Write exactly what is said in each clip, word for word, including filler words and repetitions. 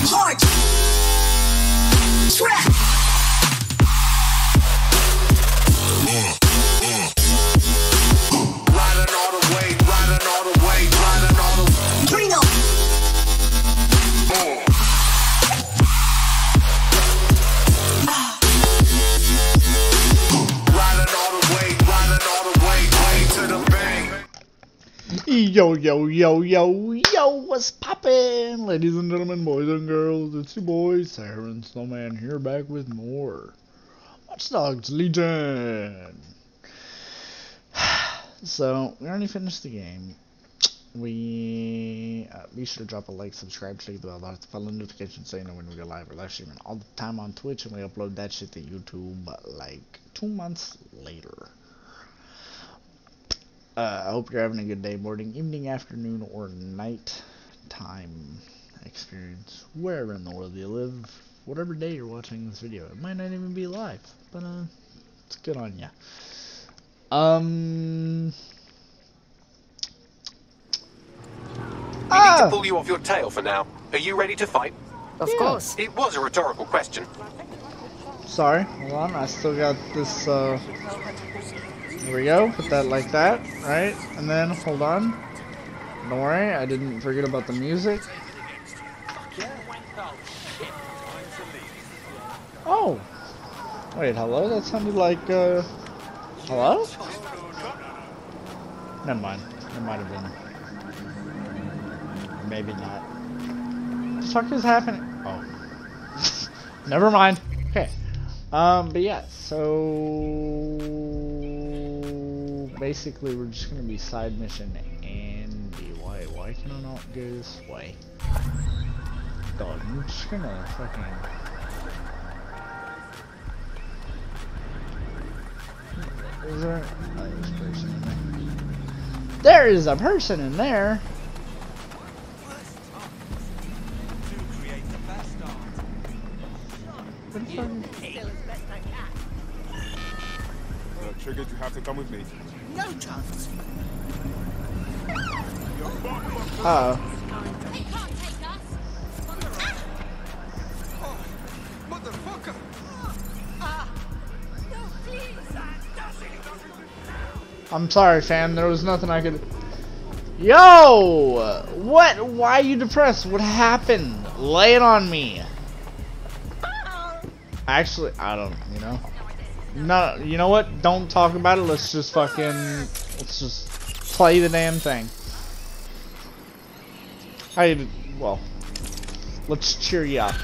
Hard trap. Riding all the way, riding all the way, riding all the way. Bring 'em. Riding all the way, riding all the way, way to the bank. Yo, yo, yo, yo, yo, what's poppin'? Ladies and gentlemen, boys and girls, it's your boy, Siren Snowman here, back with more Watch Dogs Legion. So, we already finished the game. We, uh, be sure to drop a like, subscribe, click the bell, hit the bell notification so you know when we go live or live streaming all the time on Twitch, and we upload that shit to YouTube, like, two months later. Uh, I hope you're having a good day, morning, evening, afternoon, or night time experience, wherever in the world you live, whatever day you're watching this video. It might not even be live, but uh, it's good on ya. Um. We Ah! need to pull you off your tail for now. Are you ready to fight? Of Yeah. course. It was a rhetorical question. Sorry, hold on, I still got this, uh. Here we go, put that like that, right? And then, hold on. Don't worry, I didn't forget about the music. Oh! Wait, hello? That sounded like, uh... hello? Never mind. It might have been. Maybe not. What the fuck is happening? Oh. Never mind. Okay. Um, but yeah, so... basically, we're just gonna be side mission Andy. Why? Why can I not go this way? God, I'm just gonna fucking. Is there? Oh, there's a person in there. There is a person in there. What the fuck? Uh, Triggered, you have to come with me. No chance. Uh oh. They can't take us. Motherfucker! No, please. I'm sorry, fam. There was nothing I could. Yo! What? Why are you depressed? What happened? Lay it on me. Actually, I don't. You know. No. You know what? Don't talk about it. Let's just fucking. Let's just play the damn thing. I. Well. Let's cheer you up.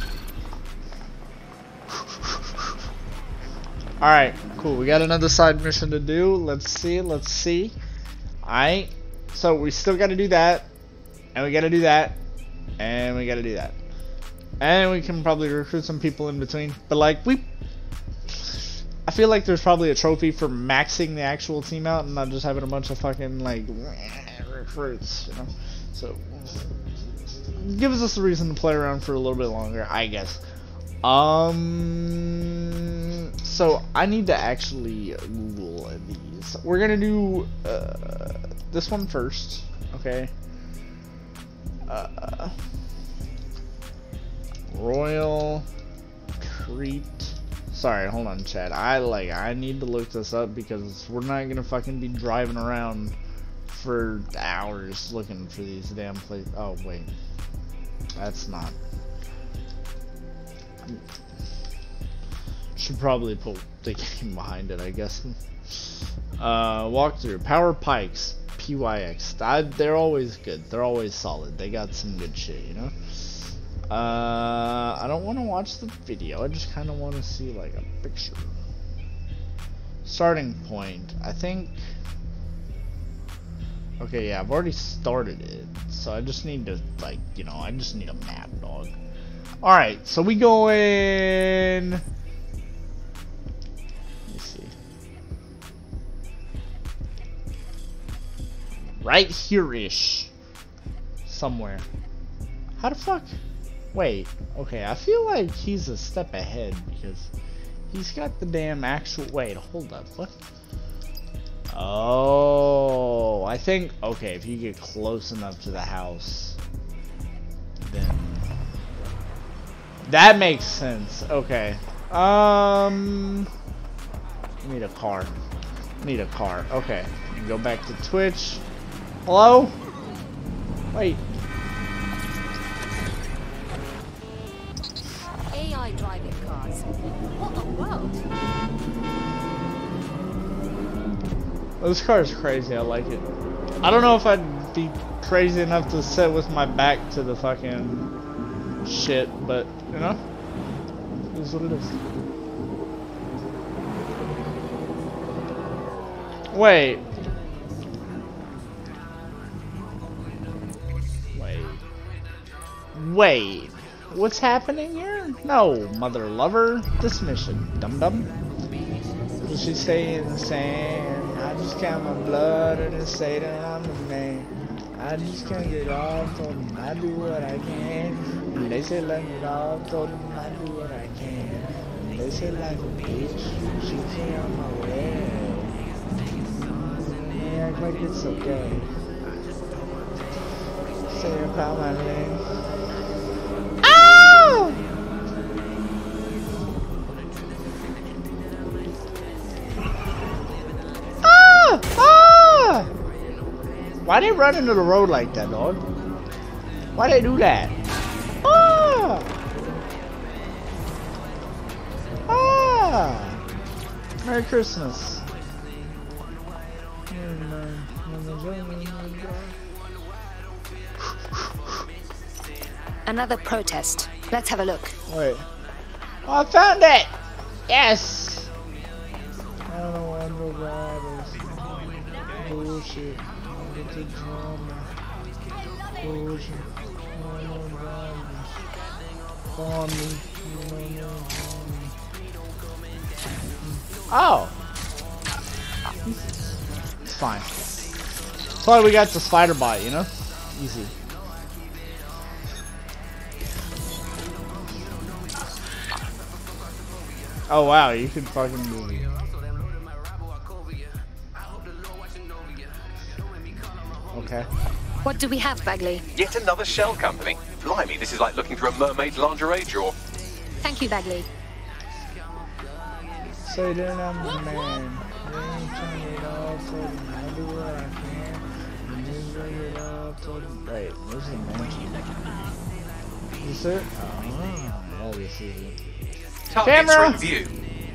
Alright, cool. We got another side mission to do. Let's see, let's see. Alright. So we still gotta do that. And we gotta do that. And we gotta do that. And we can probably recruit some people in between. But like, we... I feel like there's probably a trophy for maxing the actual team out and not just having a bunch of fucking, like, recruits, you know? So, gives us a reason to play around for a little bit longer, I guess. Um, so I need to actually Google these. We're gonna do uh, this one first, okay? Uh, Royal Treat. Sorry, hold on, Chad. I like. I need to look this up because we're not gonna fucking be driving around for hours looking for these damn places. Oh wait, that's not. Should probably put the game behind it, I guess. Uh, walkthrough. Power Pikes. P Y X. I, they're always good. They're always solid. They got some good shit, you know? Uh, I don't want to watch the video. I just kind of want to see, like, a picture. Starting point. I think... Okay, yeah, I've already started it. So I just need to, like, you know, I just need a map, dog. Alright, so we go in. Let me see. Right here-ish. Somewhere. How the fuck? Wait, okay, I feel like he's a step ahead because he's got the damn actual. Wait, hold up. What? Oh, I think. Okay, if you get close enough to the house, then. That makes sense. Okay. Um. Need a car. Need a car. Okay. Go back to Twitch. Hello? Wait. A I driving cars. What a world. This car is crazy. I like it. I don't know if I'd be crazy enough to sit with my back to the fucking shit, but you know, it is what it is. Wait. Wait. Wait. What's happening here? No, mother lover. Dismission. Dum dum. Will she stay in the sand? I just count my blood and then say that I'm the man. I just can't get off, told them I do what I can. And they say let me off, told them I do what I can. And they say like a bitch, she say I'm my way. They act like it's okay. Say about my name. Oh! Ah! Ah! Why they run into the road like that, dog? Why they do that? Ah! Ah! Merry Christmas. Another protest. Let's have a look. Wait. Oh, I found it! Yes! I don't know what the riders. Bullshit. Get the drama. Bullshit. No more drivers. Call me. No more drama. Oh! It's fine. Thought we got the spider bot, you know? Easy. Oh wow, you can fucking move it. Okay. What do we have, Bagley? Yet another shell company. Blimey, this is like looking through a mermaid's lingerie drawer. Thank you, Bagley. Say that I'm the man. You ain't turn it off, so I do what I can. You just bring it off, so wait, where's the mansion? Is this it? Oh, yeah, this is it. Targets Camera! in view.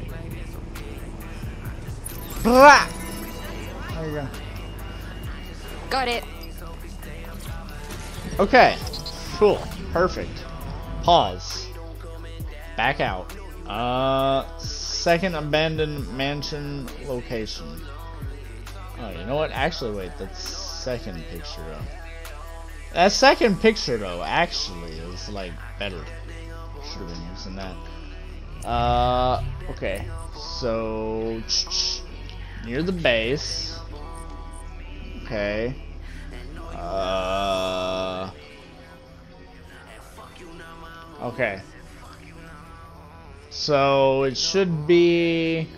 Blah! There you go. Got it. Okay. Cool. Perfect. Pause. Back out. Uh, second abandoned mansion location. Oh, you know what? Actually, wait. That's second picture though. That second picture though, actually, is like better. Should have been using that. Uh, okay. So near the base. Okay. Uh. Okay. So it should be.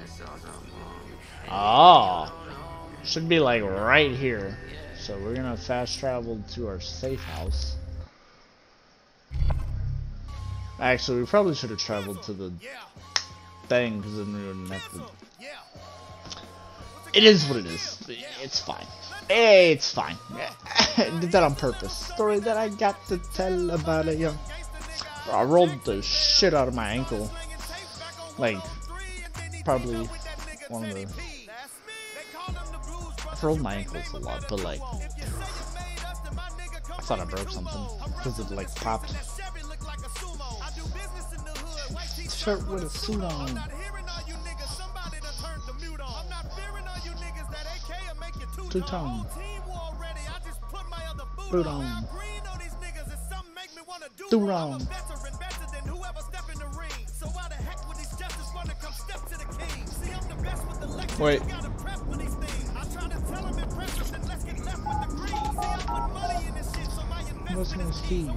Oh. Should be like right here. So we're gonna fast travel to our safe house. Actually, we probably should have traveled to the thing because then we wouldn't have to. It is what it is. It's fine. It's fine. I did that on purpose. Story that I got to tell about it, yo. I rolled the shit out of my ankle. Like, probably one of the. I've rolled my ankles a lot, but like, I thought I broke something because it like popped. Shirt with a suit on. Two tone. Boot on. Do wrong. Wait. What's my speed?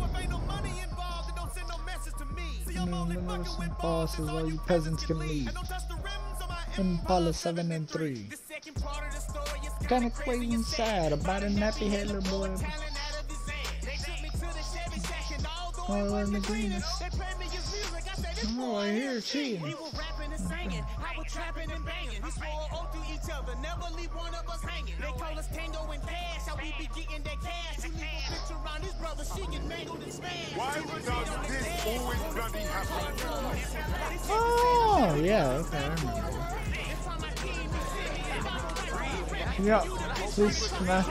No, no, some bosses, all you peasants can leave. Impala seven and three. Kinda crazy and sad about a nappy head little boy. All in the greenness. Oh, I hear cheating. He was rapping and singing, I was trapping and banging. We swore oath to each other, never leave one of us hanging. They call us Tango and Cash, how we be getting that cash. You leave a picture around his brother, she get mangled and smashed. Why does this always bloody happen? Oh, yeah, okay, I remember. Yeah, please, come on.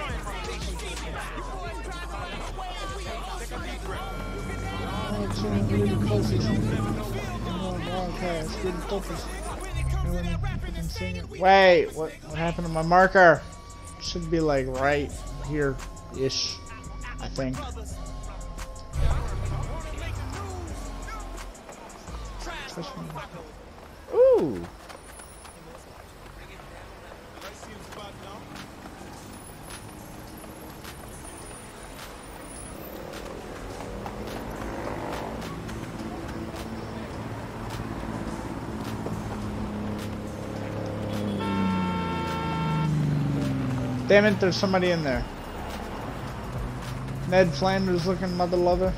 Oh, it's really close to something. Okay, it's getting focused. Wait, what, what happened to my marker? Should be like right here-ish, I think. Ooh! Damn it, there's somebody in there. Ned Flanders looking mother lover.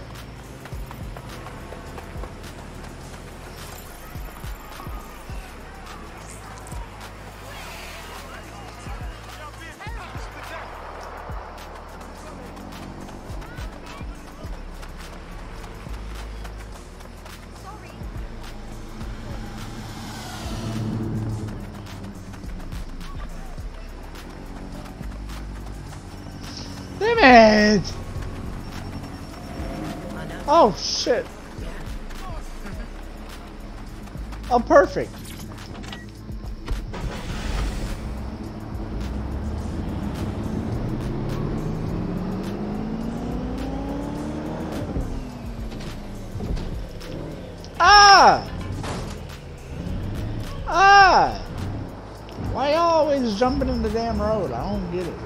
Damn it! Oh shit. Oh, perfect. Ah! Ah! Why y'all always jumping in the damn road? I don't get it.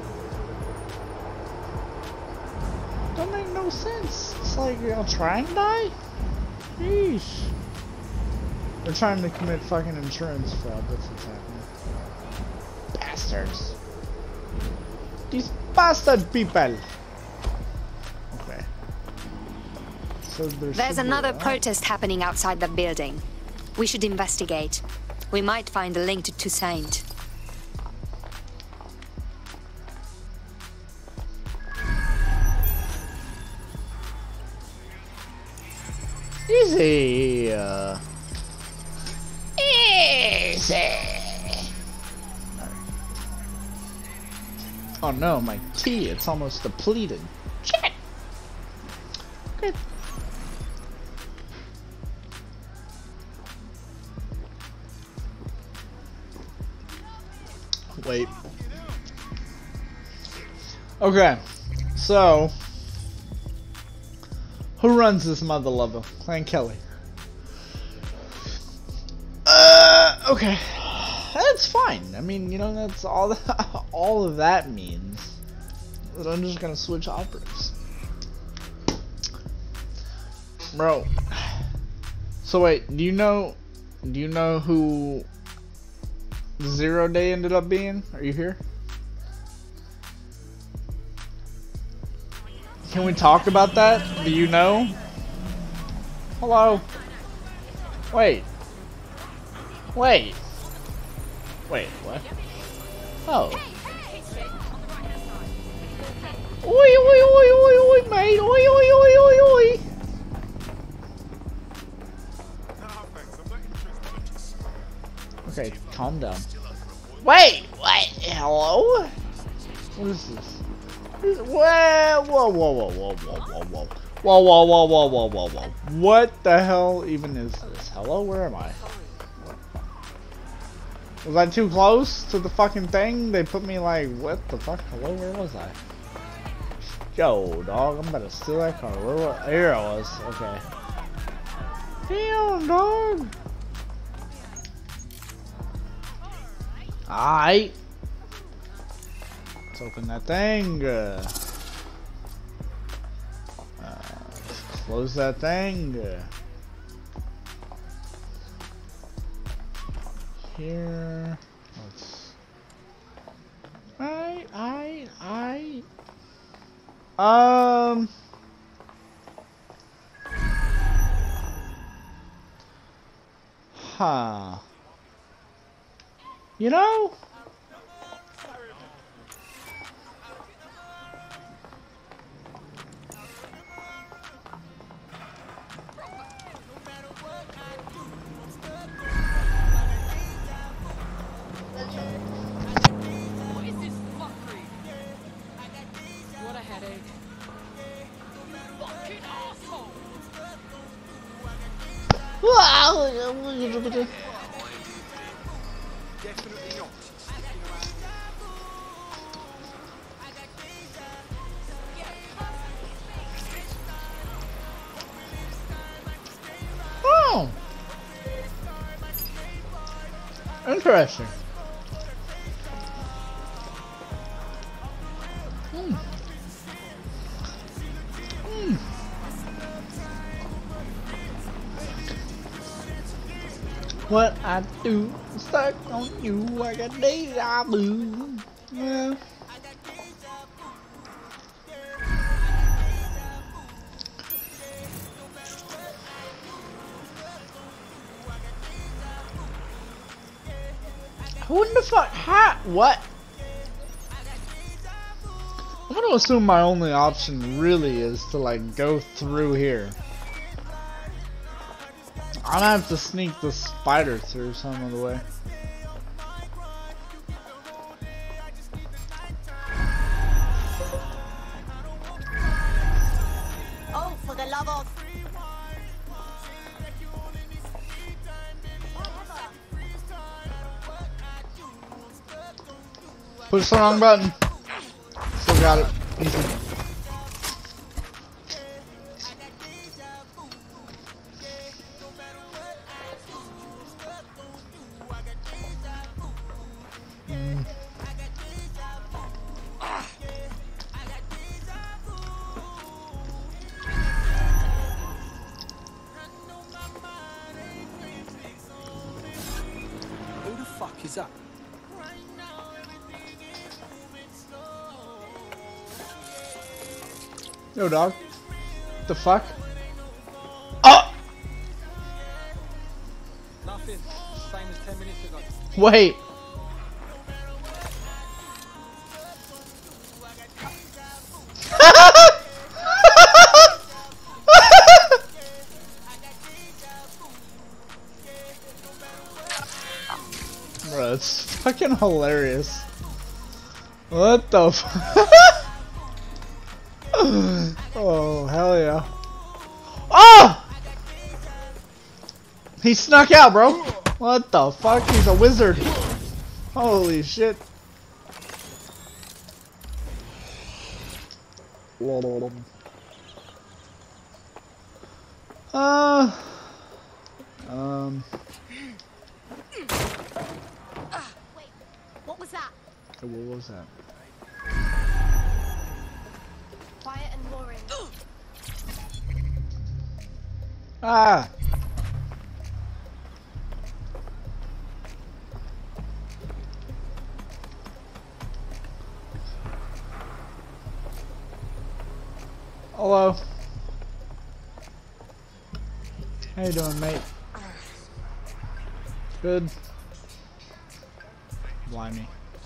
Don't make no sense. It's like y'all trying to die? Sheesh. They're trying to commit fucking insurance fraud. That's what's happening. Bastards. These bastard people. Okay. So there's There's another protest happening outside the building. We should investigate. We might find a link to Toussaint. Easy. Uh, easy. Oh no, my tea, it's almost depleted. Shit. Okay. Wait. Okay. So, who runs this mother lover? Clan Kelly. Uh, okay. That's fine. I mean, you know, that's all that, all of that means. That I'm just gonna switch operatives. Bro. So wait, do you know do you know who Zero Day ended up being? Are you here? Can we talk about that? Do you know? Hello? Wait. Wait. Wait, what? Oh. Oi, oi, oi, oi, oi, mate. Oi, oi, oi, oi, oi. Okay, calm down. Wait, what? Hello? What is this? Whoa, whoa, whoa, whoa, whoa, whoa, whoa, whoa. Whoa, whoa, whoa, whoa, whoa, whoa, whoa. What the hell even is this? Hello, where am I? Was I too close to the fucking thing? They put me like, what the fuck? Hello, where was I? Yo, dog, I'm about to steal that car. Where was I? Here I was. Okay. Damn, dog. Alright. Let's open that thing. Uh, let's close that thing. Here. Let's. I, I, I. Um. Huh. You know? What is this fuckery? What a headache. Fucking asshole! Definitely not. Oh. Interesting. Hmm. Hmm. What I do, stuck on you, I got deja vu. Yeah. Who in the fuck? How? What? I'm gonna assume my only option really is to like go through here. I'm gonna have to sneak the spider through some of the way. Oh, for the love of... Push the wrong button. Still got it. Easy. Mm. Who the fuck is that? Yo, dog. The fuck? Oh! Nothing. Same as ten minutes ago. Wait. Bro, it's fucking hilarious. What the fuck? Oh, hell yeah. Oh! He snuck out, bro. What the fuck? He's a wizard. Holy shit. Uh. Um. Wait, what was that? What was that? Quiet and boring. Ah! Hello. How you doing, mate? Good. Blimey.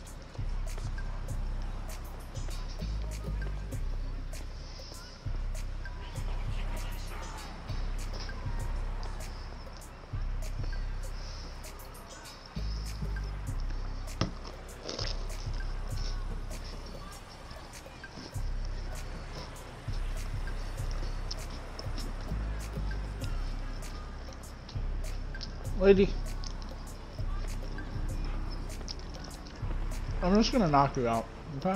Lady, I'm just gonna knock you out, okay?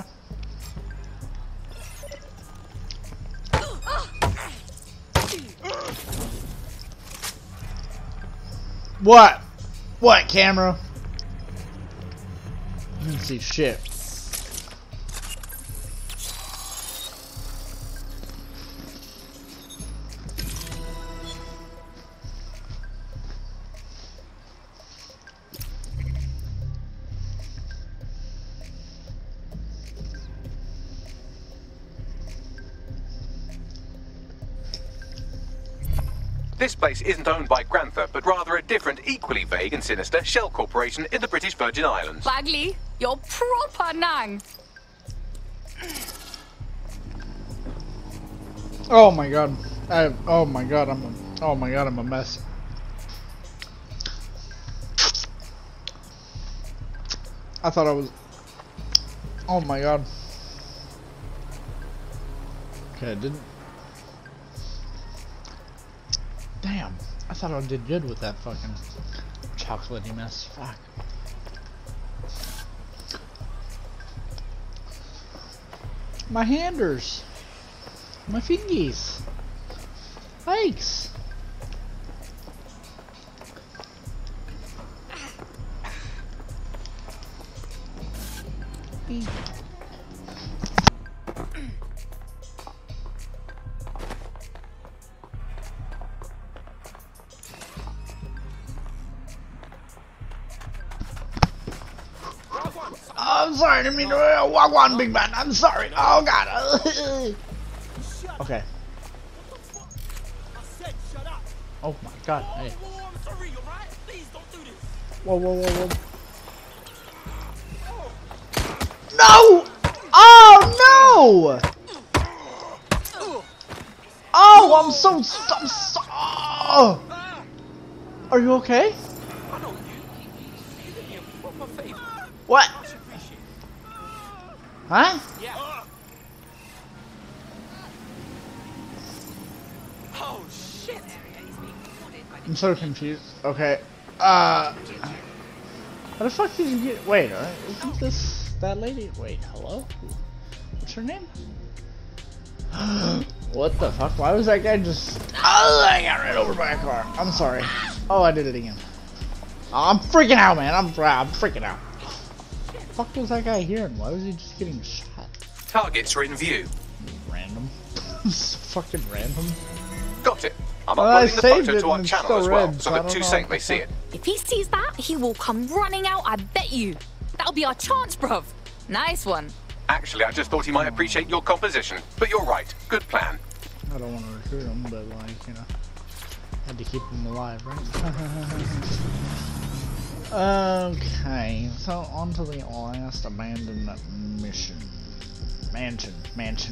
What? What, camera? I didn't see shit. This place isn't owned by Grantha, but rather a different, equally vague and sinister shell corporation in the British Virgin Islands. Bagley, you're proper nang. Oh my god. I, oh my god, I'm a, oh my god, I'm a mess. I thought I was, oh my god. Okay, I didn't. Damn, I thought I did good with that fucking chocolatey mess. Fuck. My handers. My fingies. Thanks. I'm sorry, I didn't mean to uh, walk on, big man. I'm sorry. Oh god. Okay. Oh my god. Hey. Whoa, whoa, whoa, whoa. No! Oh no! Oh, I'm so. I'm so. Oh. Are you okay? What? Huh? Yeah. Oh shit! I'm so confused. Okay. Uh. How the fuck did you get? Wait, uh, isn't this that lady? Wait, hello? What's her name? What the fuck? Why was that guy just? Oh, I got ran over by a car. I'm sorry. Oh, I did it again. Oh, I'm freaking out, man. I'm I'm freaking out. What the fuck was that guy hearing? Why was he just getting shot? Targets are in view. Random. So fucking random. Got it. I'm Well, I uploading the saved photo it to our and it's channel still as well, red, so so I that don't two know Saint what may the see fuck. it. If he sees that, he will come running out, I bet you. That'll be our chance, bruv. Nice one. Actually, I just thought he might appreciate your composition. But you're right. Good plan. I don't want to recruit him, but like, you know, had to keep him alive, right? Okay, so on to the last abandoned mission. Mansion. Mansion.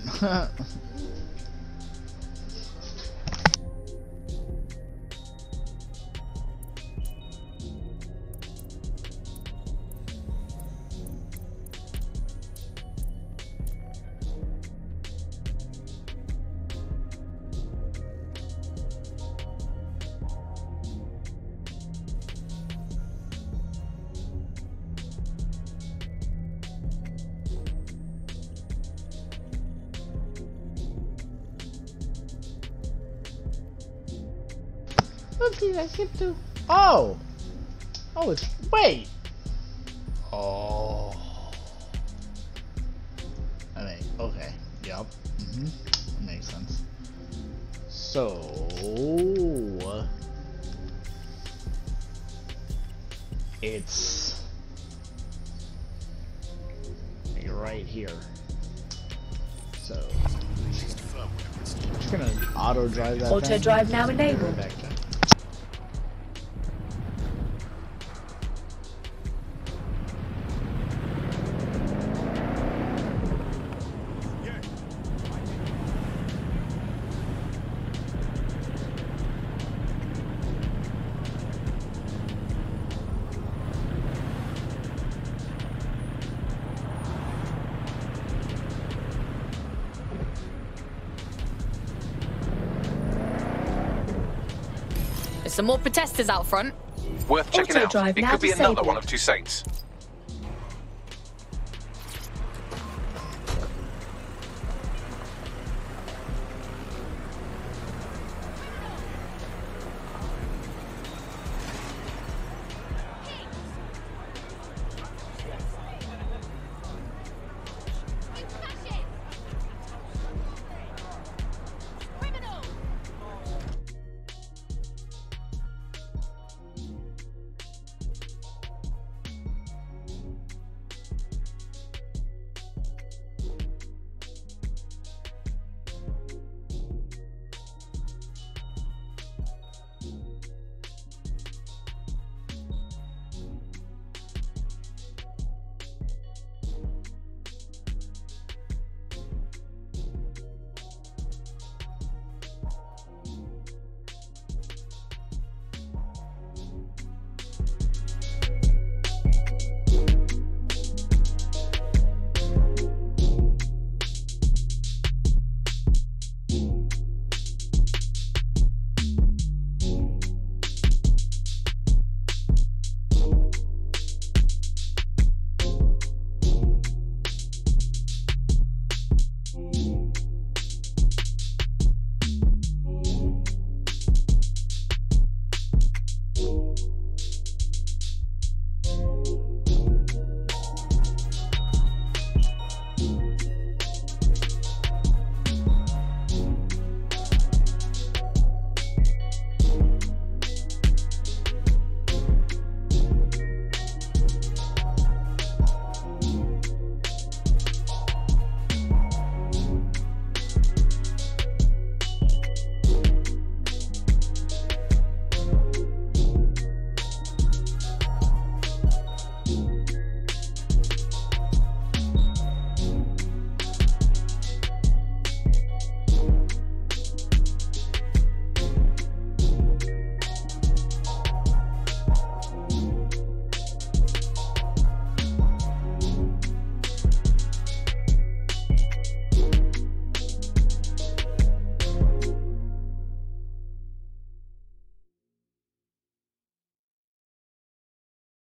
Okay, I skip to. Oh! Oh, it's. Wait! Oh. I mean, okay. Yup. Mm hmm. Makes sense. So. It's. Like right here. So. Just gonna auto drive that. Auto thing. drive now enabled. Back to There's some more protesters out front. Worth checking Auto out. drive It now could be disabled. another one of two Saints.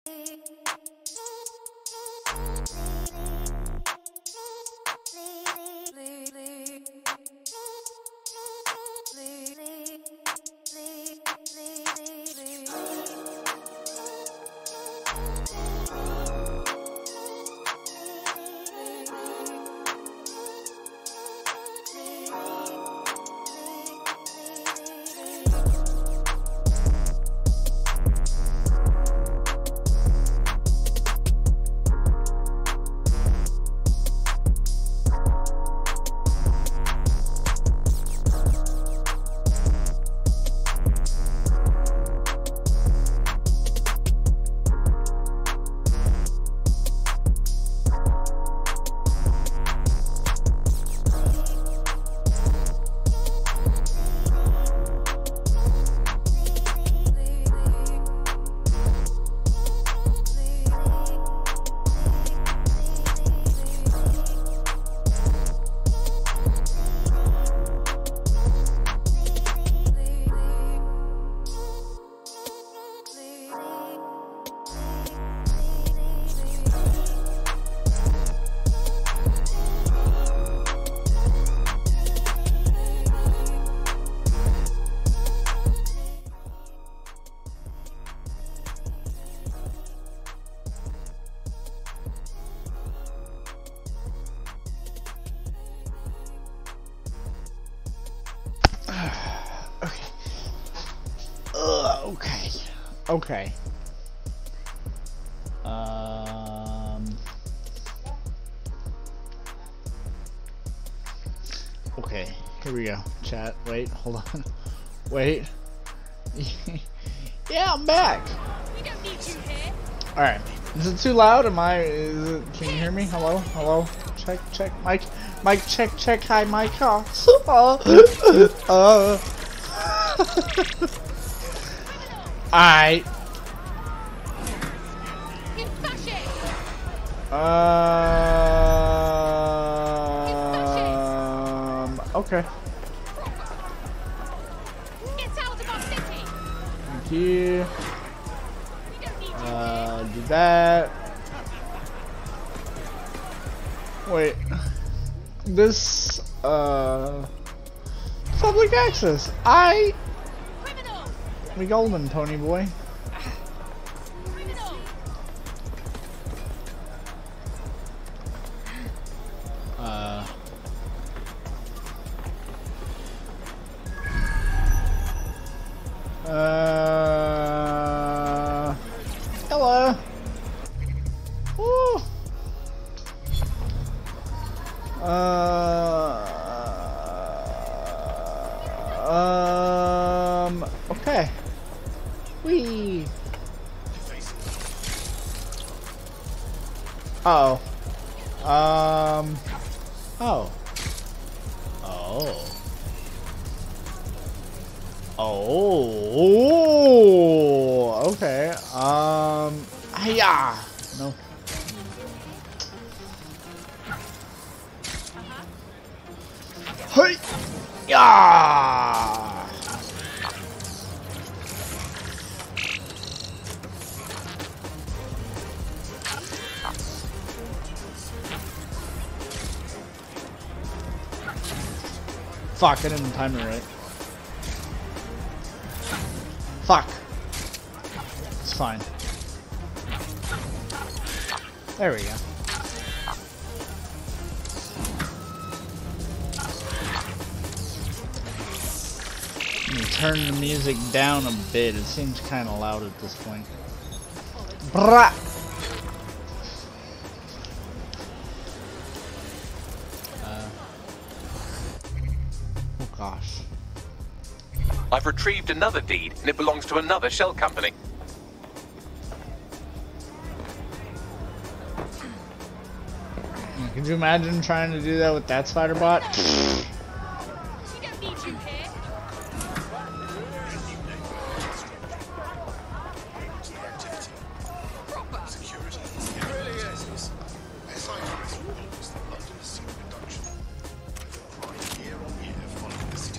Okay. Okay. Um. Okay. Here we go. Chat. Wait. Hold on. Wait. Yeah, I'm back. We don't need you here. All right. Is it too loud? Am I? Is it, can you hear me? Hello. Hello. Check. Check. Mic. Mic. Check. Check. Hi, mic. Oh. uh. Alright. Um. Okay. Get out of our city. Thank you. Uh, do that. Wait. This, uh. Public access. I. We golden, Tony boy. Uh. Uh. Hello. Woo. Uh. Um. Okay. Wee. Uh oh. Um. Oh. Oh. Oh. Okay. Um. Hiya. No. Hey. Yeah. Fuck, I didn't time it right. Fuck. It's fine. There we go. Let me turn the music down a bit. It seems kind of loud at this point. Brah! Gosh. I've retrieved another deed, and it belongs to another shell company. Could you imagine trying to do that with that spider bot? We don't need you here.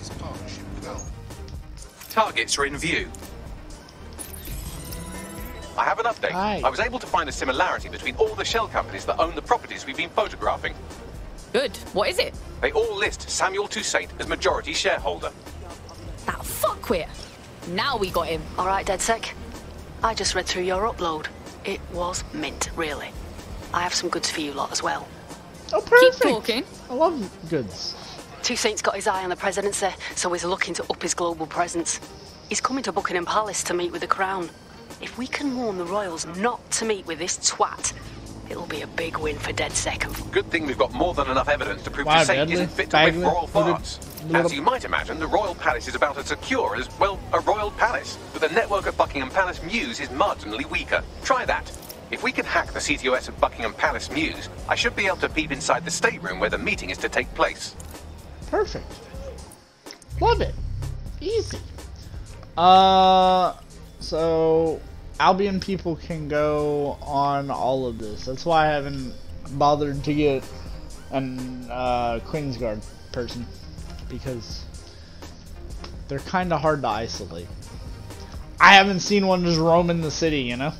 Targets are in view. I have an update. Hi. I was able to find a similarity between all the shell companies that own the properties we've been photographing. Good. What is it? They all list Samuel Toussaint as majority shareholder. That fuckwit. Now we got him. All right, DedSec. I just read through your upload. It was mint, really. I have some goods for you lot as well. Oh, perfect. Keep talking. I love goods. Toussaint's got his eye on the presidency, so he's looking to up his global presence. He's coming to Buckingham Palace to meet with the Crown. If we can warn the royals not to meet with this twat, it'll be a big win for DedSec. Good thing we've got more than enough evidence to prove Wow, Toussaint deadly. isn't fit to Bagley. whiff royal Little- farts. little- As you might imagine, the royal palace is about as secure as, well, a royal palace. But the network at Buckingham Palace Mews is marginally weaker. Try that. If we can hack the C T O S of Buckingham Palace Mews, I should be able to peep inside the stateroom where the meeting is to take place. Perfect. Love it. Easy. Uh, so Albion people can go on all of this. That's why I haven't bothered to get an uh, Queensguard person, because they're kind of hard to isolate. I haven't seen one just roaming the city, you know.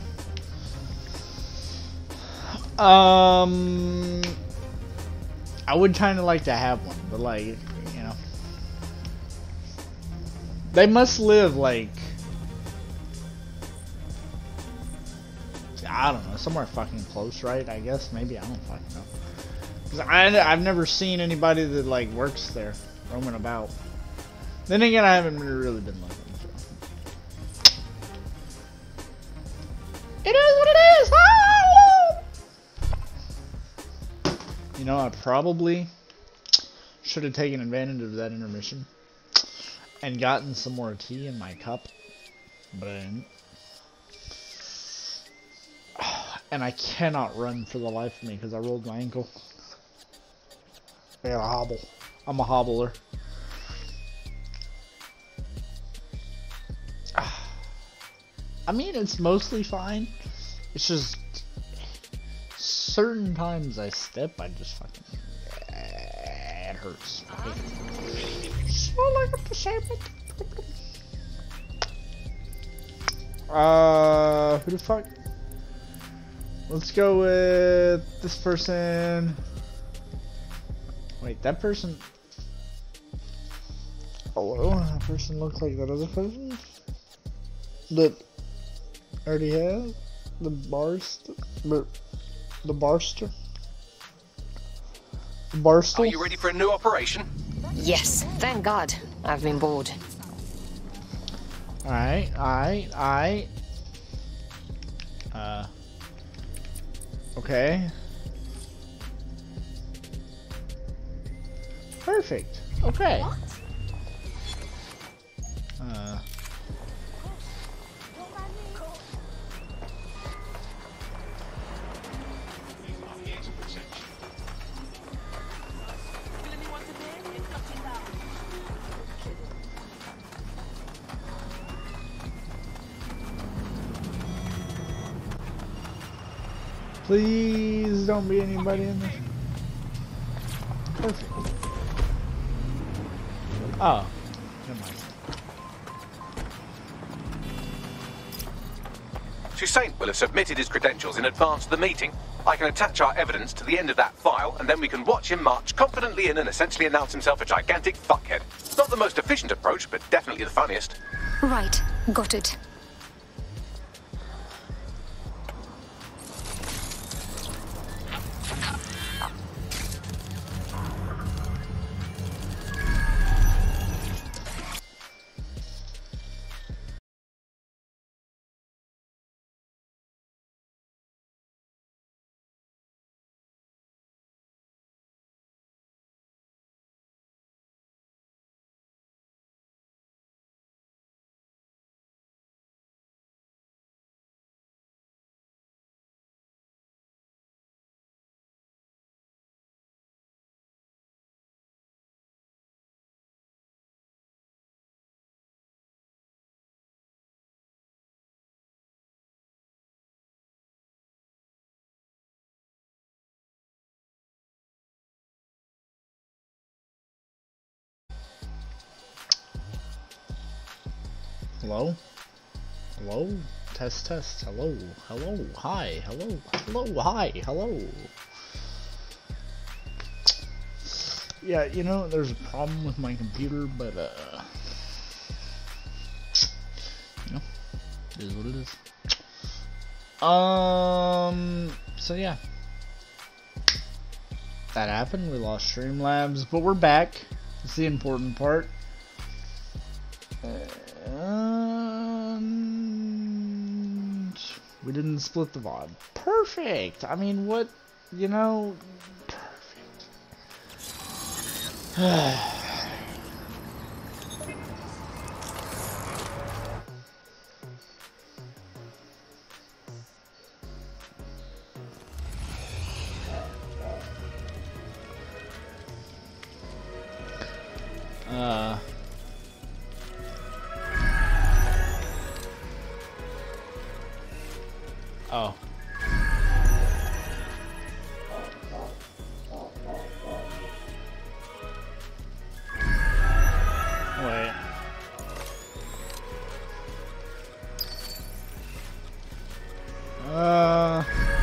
Um, I would kind of like to have one, but like, you know, they must live like, I don't know, somewhere fucking close, right? I guess, maybe, I don't fucking know. Cause I, I've never seen anybody that like works there roaming about. Then again, I haven't really been looking. So. It is what it is. Ah! You know, I probably should have taken advantage of that intermission and gotten some more tea in my cup, but I didn't. And I cannot run for the life of me because I rolled my ankle. I got a hobble. I'm a hobbler. I mean, it's mostly fine. It's just certain times I step, I just fucking it hurts. Okay. So like a disabled. Uh, who the fuck? Let's go with this person. Wait, that person. Hello, that person looks like that other person that already has the barst, but the barster, the barster. Are you ready for a new operation? Yes, thank God. I've been bored. All right, all right, all right. Uh. Okay. Perfect. Okay. Uh. Please don't be anybody in there. Perfect. Oh, never mind. Toussaint will have submitted his credentials in advance of the meeting. I can attach our evidence to the end of that file, and then we can watch him march confidently in and essentially announce himself a gigantic fuckhead. Not the most efficient approach, but definitely the funniest. Right, got it. Hello? Hello? Test, test. Hello, hello, hi, hello, hello, hi, hello. Yeah, you know, there's a problem with my computer, but, uh, you know, it is what it is. Um, so yeah. That happened, we lost Streamlabs, but we're back. That's the important part. And we didn't split the V O D. Perfect! I mean, what, you know, perfect. Uh, oh. Wait. Uh.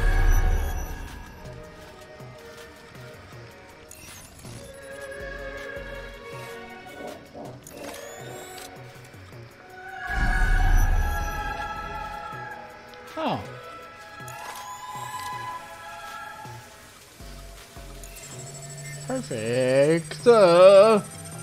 Oh. Perfect. Uh.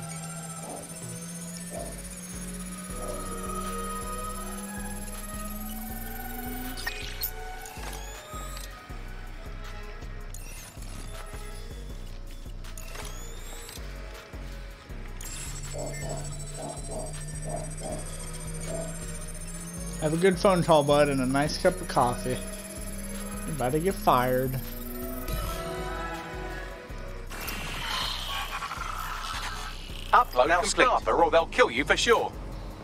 Have a good phone call, bud, and a nice cup of coffee. You're about to get fired. Upload now Scarper, or they'll kill you for sure.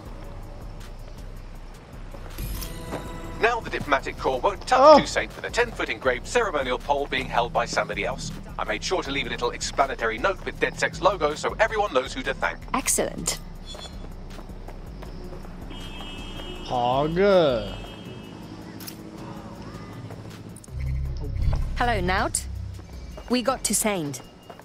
Now the diplomatic corps won't touch Oh. Toussaint with a ten-foot engraved ceremonial pole being held by somebody else. I made sure to leave a little explanatory note with DedSec's logo so everyone knows who to thank. Excellent. Hogga. Hello, Nout. We got Toussaint.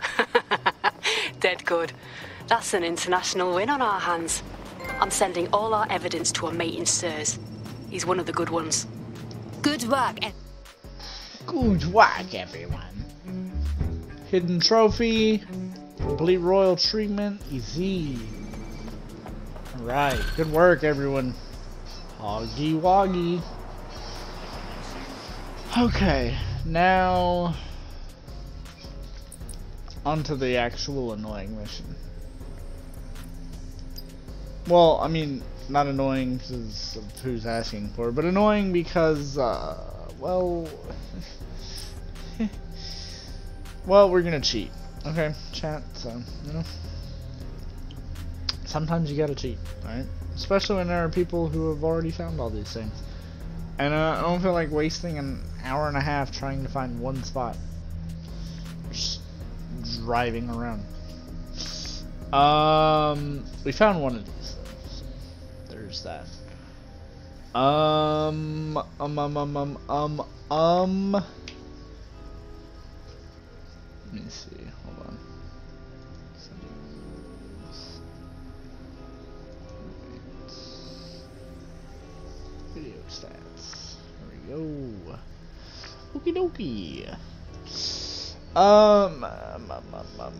Dead good. That's an international win on our hands. I'm sending all our evidence to a mate in Sirs. He's one of the good ones. Good work. eh? Good work, everyone. Hidden trophy. Complete royal treatment. Easy. Alright. Good work, everyone. Hoggy woggy. Okay. Now, onto the actual annoying mission. Well, I mean, not annoying because of who's asking for it, but annoying because, uh, well, well, we're gonna cheat. Okay, chat, so, you know, sometimes you gotta cheat, right? Especially when there are people who have already found all these things. And uh, I don't feel like wasting an hour and a half trying to find one spot. Just driving around. Um, we found one of these, though, so there's that. Um, um, um, um, um, um, um. Let me see. Hold on. Video stats. There we go. Okie dokie. Um, um, um, um, um,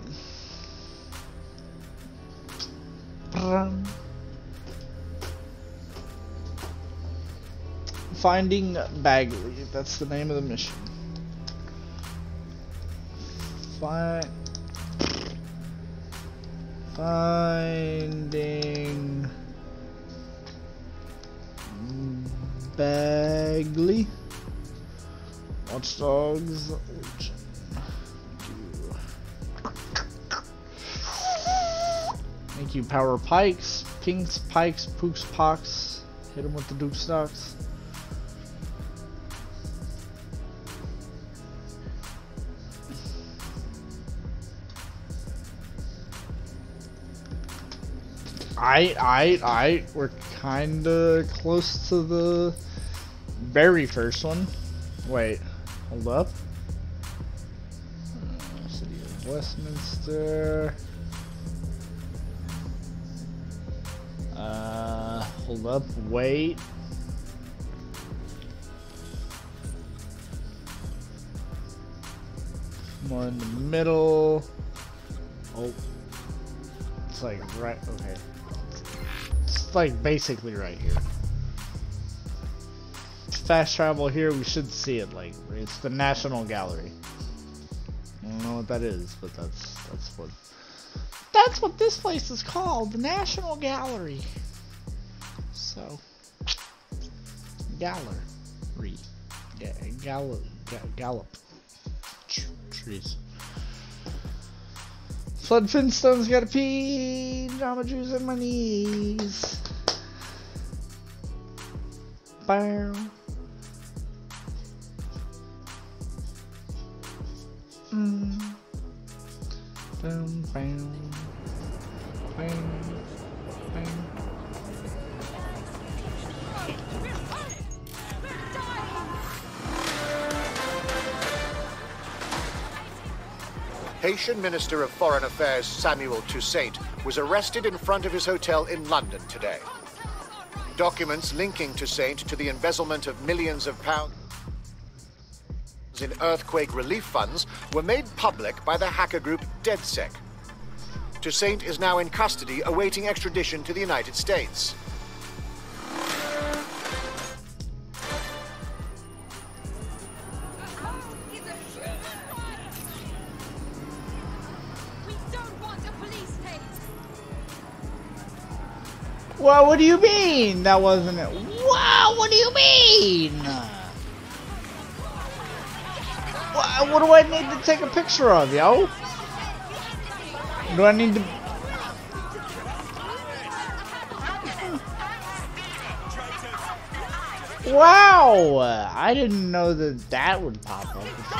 um. Finding Bagley. That's the name of the mission. Find. Finding Bagley. Watch Dogs. Legion. Thank you, Power Pikes, Kings, Pikes, Pooks, Pox. Hit him with the Duke Stocks. I, I, I, we're kinda close to the very first one. Wait, hold up. Uh, City of Westminster. Uh, hold up, wait. More in the middle. Oh. It's like right, okay. It's like basically right here. Fast travel here, we should see it. Like, it's the National Gallery. I don't know what that is, but that's, that's what, that's what this place is called, the National Gallery. So, gallery, Ga gallop, ga gallop. Trees. Flood Finstone's gotta pee. Drama Jews at my knees. Bow. Mm. Boom, boom. Boom. Boom. Haitian Minister of Foreign Affairs Samuel Toussaint was arrested in front of his hotel in London today. Documents linking Toussaint to the embezzlement of millions of pounds in earthquake relief funds were made public by the hacker group DedSec. Toussaint is now in custody awaiting extradition to the United States. Well, what do you mean? That wasn't it. Wow, what do you mean? What, what do I need to take a picture of, yo? Do I need to... Wow! I didn't know that that would pop up.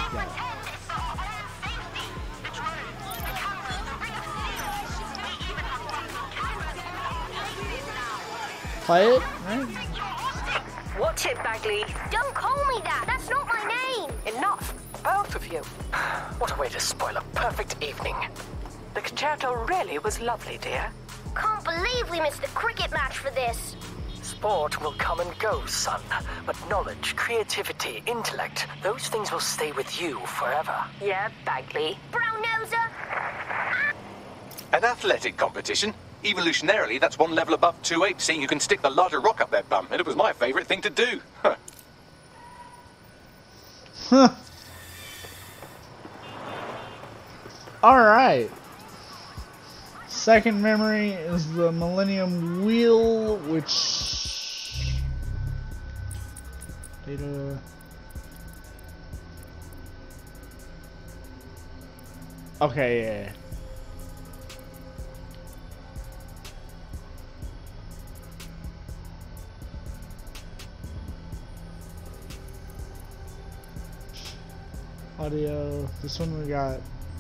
Play it, right? Watch it, Bagley. Don't call me that. That's not my name. Enough, both of you. What a way to spoil a perfect evening. The concerto really was lovely, dear. Can't believe we missed the cricket match for this. Sport will come and go, son. But knowledge, creativity, intellect, those things will stay with you forever. Yeah, Bagley. Brown noser. An athletic competition? Evolutionarily, that's one level above two eight, seeing you can stick the larger rock up their bum, and it was my favourite thing to do. Huh. Huh. Alright. Second memory is the Millennium Wheel, which... Data... Okay, yeah. Audio. This one we got.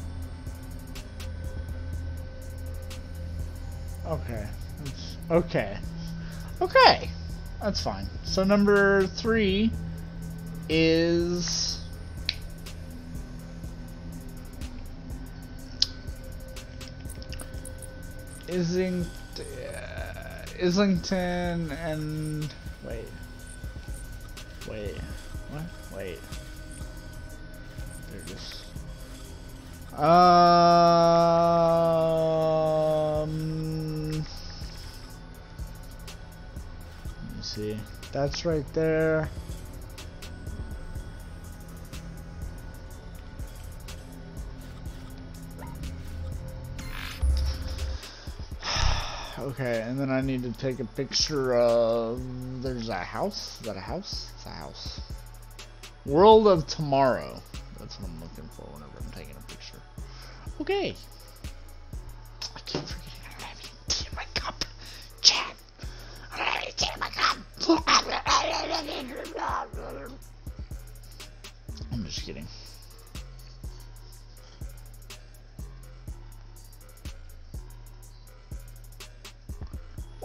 Okay. That's, okay. Okay. That's fine. So number three is Ising, uh, Islington and wait. Wait. What? Wait. Just um let me see, that's right there. Okay, and then I need to take a picture of, there's a house. Is that a house? It's a house. World of Tomorrow. That's what I'm looking for whenever I'm taking a picture. Okay. I keep forgetting I don't have any tea in my cup. Chat. I don't have any tea in my cup. I'm just kidding.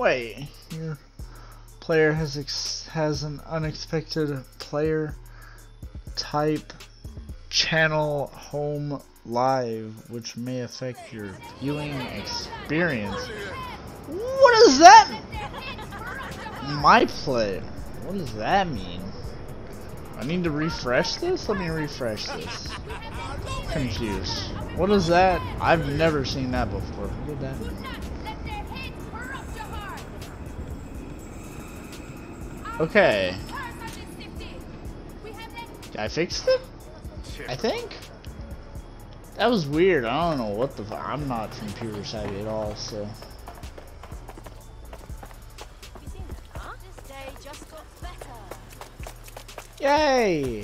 Wait, your player has ex has an unexpected player type channel home live, which may affect your viewing experience. What does that mean? My player. What does that mean? I need to refresh this? Let me refresh this. Confused. What is that? I've never seen that before. What did that mean? Okay. I fixed it? I think? That was weird. I don't know what the fuck. I'm not computer savvy at all, so. Yay!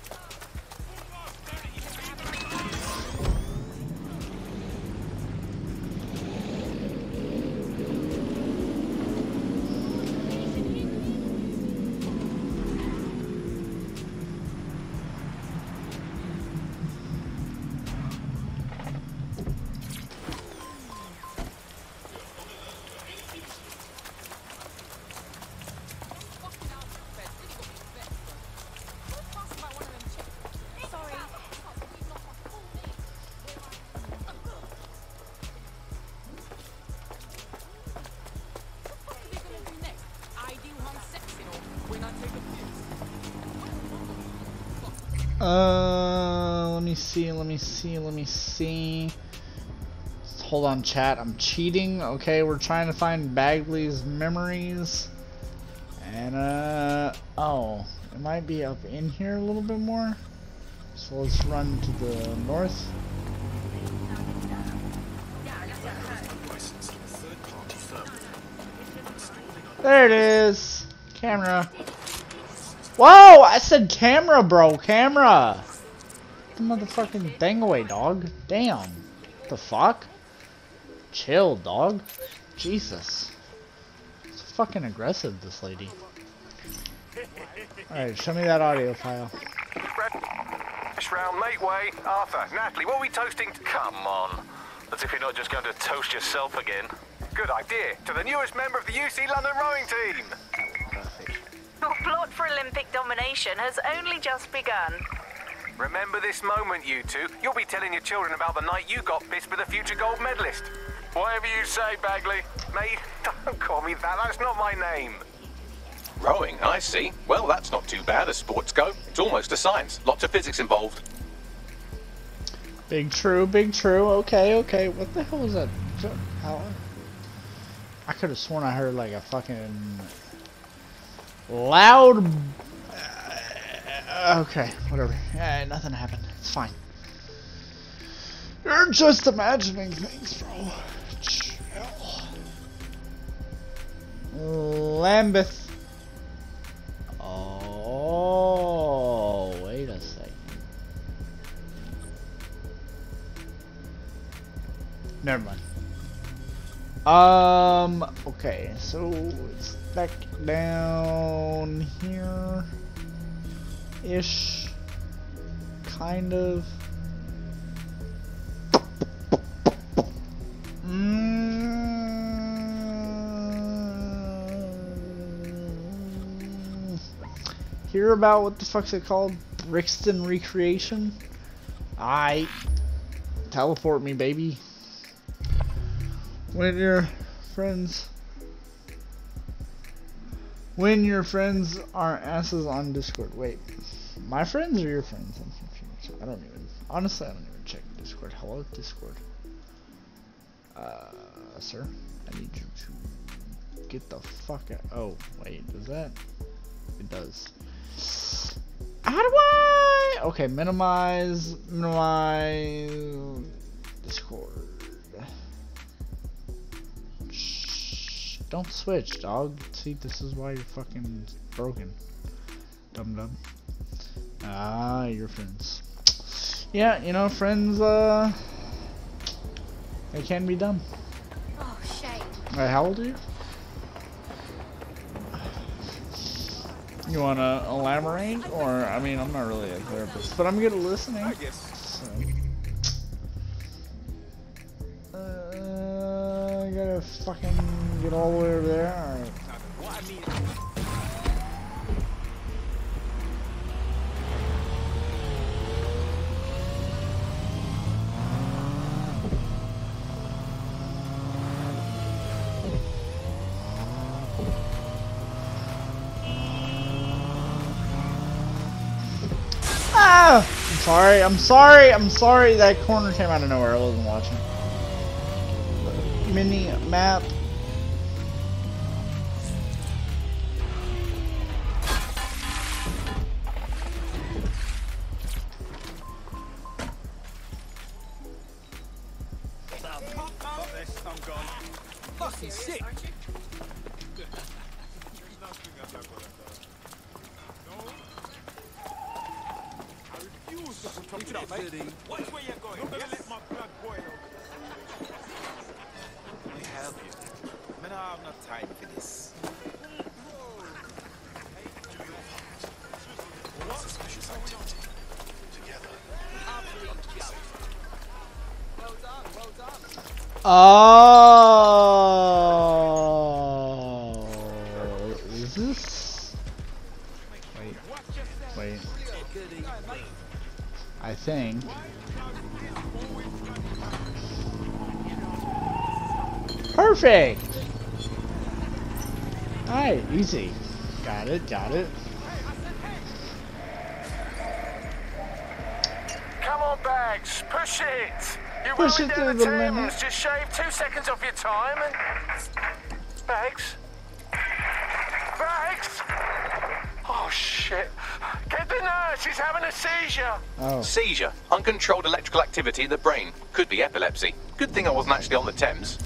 Uh, let me see, let me see, let me see. Hold on, chat. I'm cheating. Okay, we're trying to find Bagley's memories. And, uh, oh, it might be up in here a little bit more. So let's run to the north. There it is. Camera. Whoa! I said camera, bro. Camera. Get the motherfucking thing away, dog. Damn. What the fuck? Chill, dog. Jesus. It's fucking aggressive, this lady. Alright, show me that audio file. Fresh round, make way. Arthur, Natalie, what are we toasting? Come on. As if you're not just going to toast yourself again. Good idea. To the newest member of the U C London rowing team. Your plot for Olympic domination has only just begun. Remember this moment, you two. You'll be telling your children about the night you got pissed with a future gold medalist. Whatever you say, Bagley. Mate, don't call me that. That's not my name. Rowing, I see. Well, that's not too bad as sports go. It's almost a science. Lots of physics involved. Big true, big true. Okay, okay. What the hell was that? How? I could have sworn I heard like a fucking loud. Uh, okay, whatever. Yeah, nothing happened. It's fine. You're just imagining things, bro. Chill. Lambeth. Oh, wait a second. Never mind. Um, okay, so it's back down here ish, kind of. Mm. Hear about what the fuck's it called? Brixton Recreation? I teleport me, baby. When your friends When your friends are asses on Discord. Wait, my friends or your friends? I'm confused. I don't even honestly I don't even check Discord. Hello, Discord. Uh sir, I need you to get the fuck out. Oh, wait, does that? It does. How do I? Okay, minimize, minimize Discord. Shh, don't switch, dog. See, this is why you're fucking broken. Dum dum. Ah, your friends. Yeah, you know, friends, uh, they can be dumb. Oh, shame. Alright, how old are you? You wanna elaborate? Or, I mean, I'm not really a therapist, but I'm good at listening. I guess. So. Uh, I gotta fucking get all the way over there? Alright. Ah! I'm sorry, I'm sorry, I'm sorry that corner came out of nowhere. I wasn't watching. Mini map. Fucking sick. Keep it up, mate. Watch where you're going. Not gonna let my blood boil. Let me help you. Man, I have no time for this. Suspicious activity. Together. Well done, well done. Oh, is this? Wait, wait. I think. Perfect. Alright, easy. Got it, got it. Come on, Bags, push it. You're Push rolling it down through the the limit. Thames. Just shave two seconds off your time and Bags. Bags. Oh shit! Get the nurse. He's having a seizure. Oh. Seizure. Uncontrolled electrical activity in the brain. Could be epilepsy. Good thing I wasn't actually on the Thames.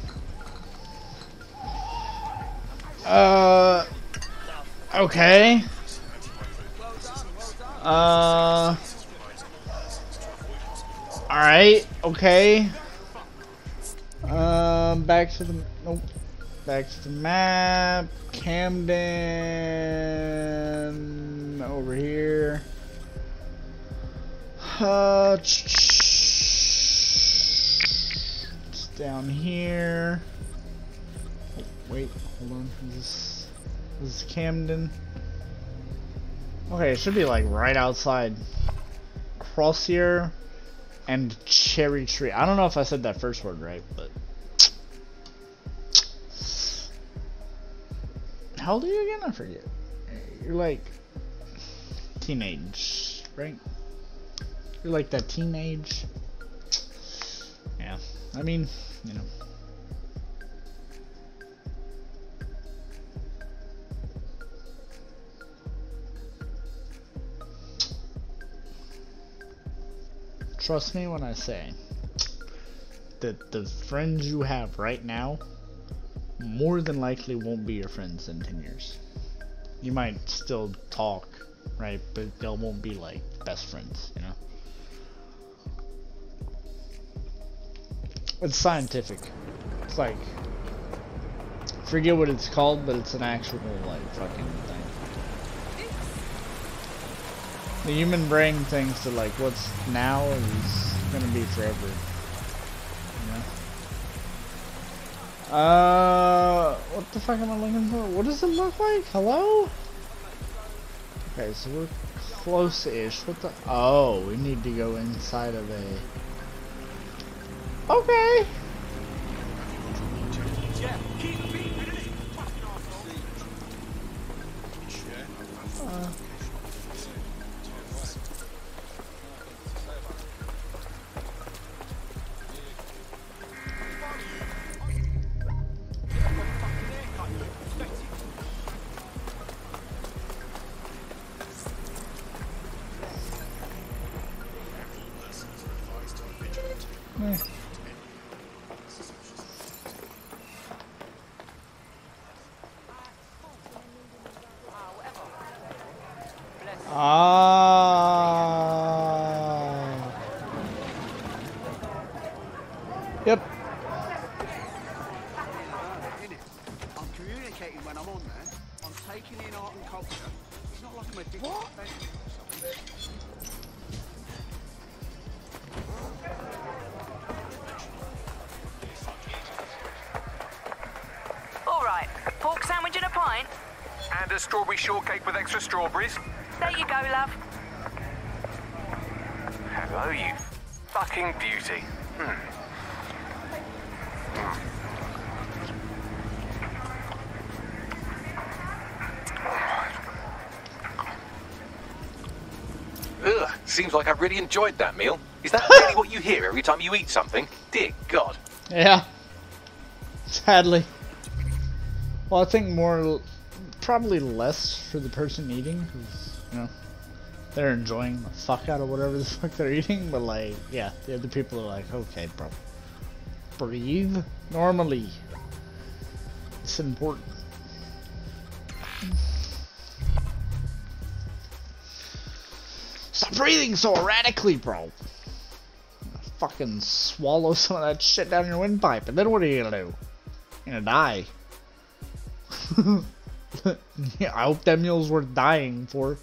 Uh. Okay. Uh. Alright, okay. Um, back to the. Nope. Back to the map. Camden. Over here. Uh. It's down here. Oh, wait, hold on. Is this, this is Camden. Okay, it should be like right outside Crossier and Cherry Tree. I don't know if I said that first word right, but how old are you again? I forget. You're like teenage, right? You're like that teenage. Yeah, I mean, you know. Trust me when I say that the friends you have right now more than likely won't be your friends in ten years. You might still talk, right? But they won't be like best friends, you know? It's scientific. It's like, forget what it's called, but it's an actual like fucking thing. The human brain thinks that like what's now is gonna be forever. You know? Uh, what the fuck am I looking for? What does it look like? Hello? Okay, so we're close-ish. What the? Oh, we need to go inside of a. Okay. Uh. Eh. Ah. Yep. I'm communicating when I'm on there. I'm taking in art and culture. It's not like I'm addicted to something. standard strawberry shortcake with extra strawberries. There you go, love. Hello, you fucking beauty. Hmm. Ugh, seems like I've really enjoyed that meal. Is that really what you hear every time you eat something? Dear God. Yeah. Sadly. Well, I think more, probably less for the person eating, because, you know, they're enjoying the fuck out of whatever the fuck they're eating, but, like, yeah, the other people are like, okay, bro. Breathe normally. It's important. Stop breathing so erratically, bro. Fucking swallow some of that shit down your windpipe, and then what are you gonna do? You're gonna die. Yeah, I hope that meal's worth dying for.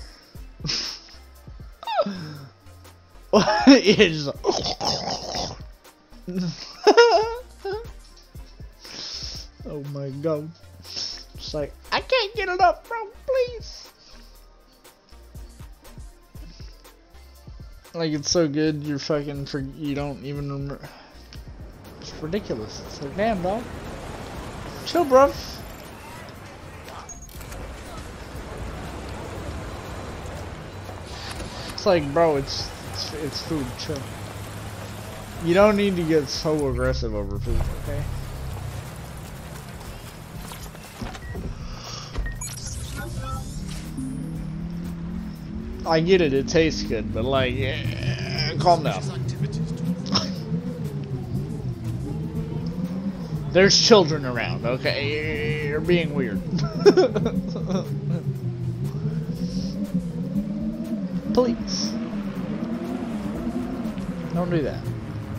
It's just oh my god. It's like, I can't get it up, bro, please. Like, it's so good, you're fucking, for, you don't even remember. It's ridiculous. It's like, damn, dog. Chill, bruv. It's like, bro, it's, it's, it's food, chill. You don't need to get so aggressive over food, okay? I get it, it tastes good, but like, yeah, calm down. There's children around, okay? You're being weird. Please. Don't do that.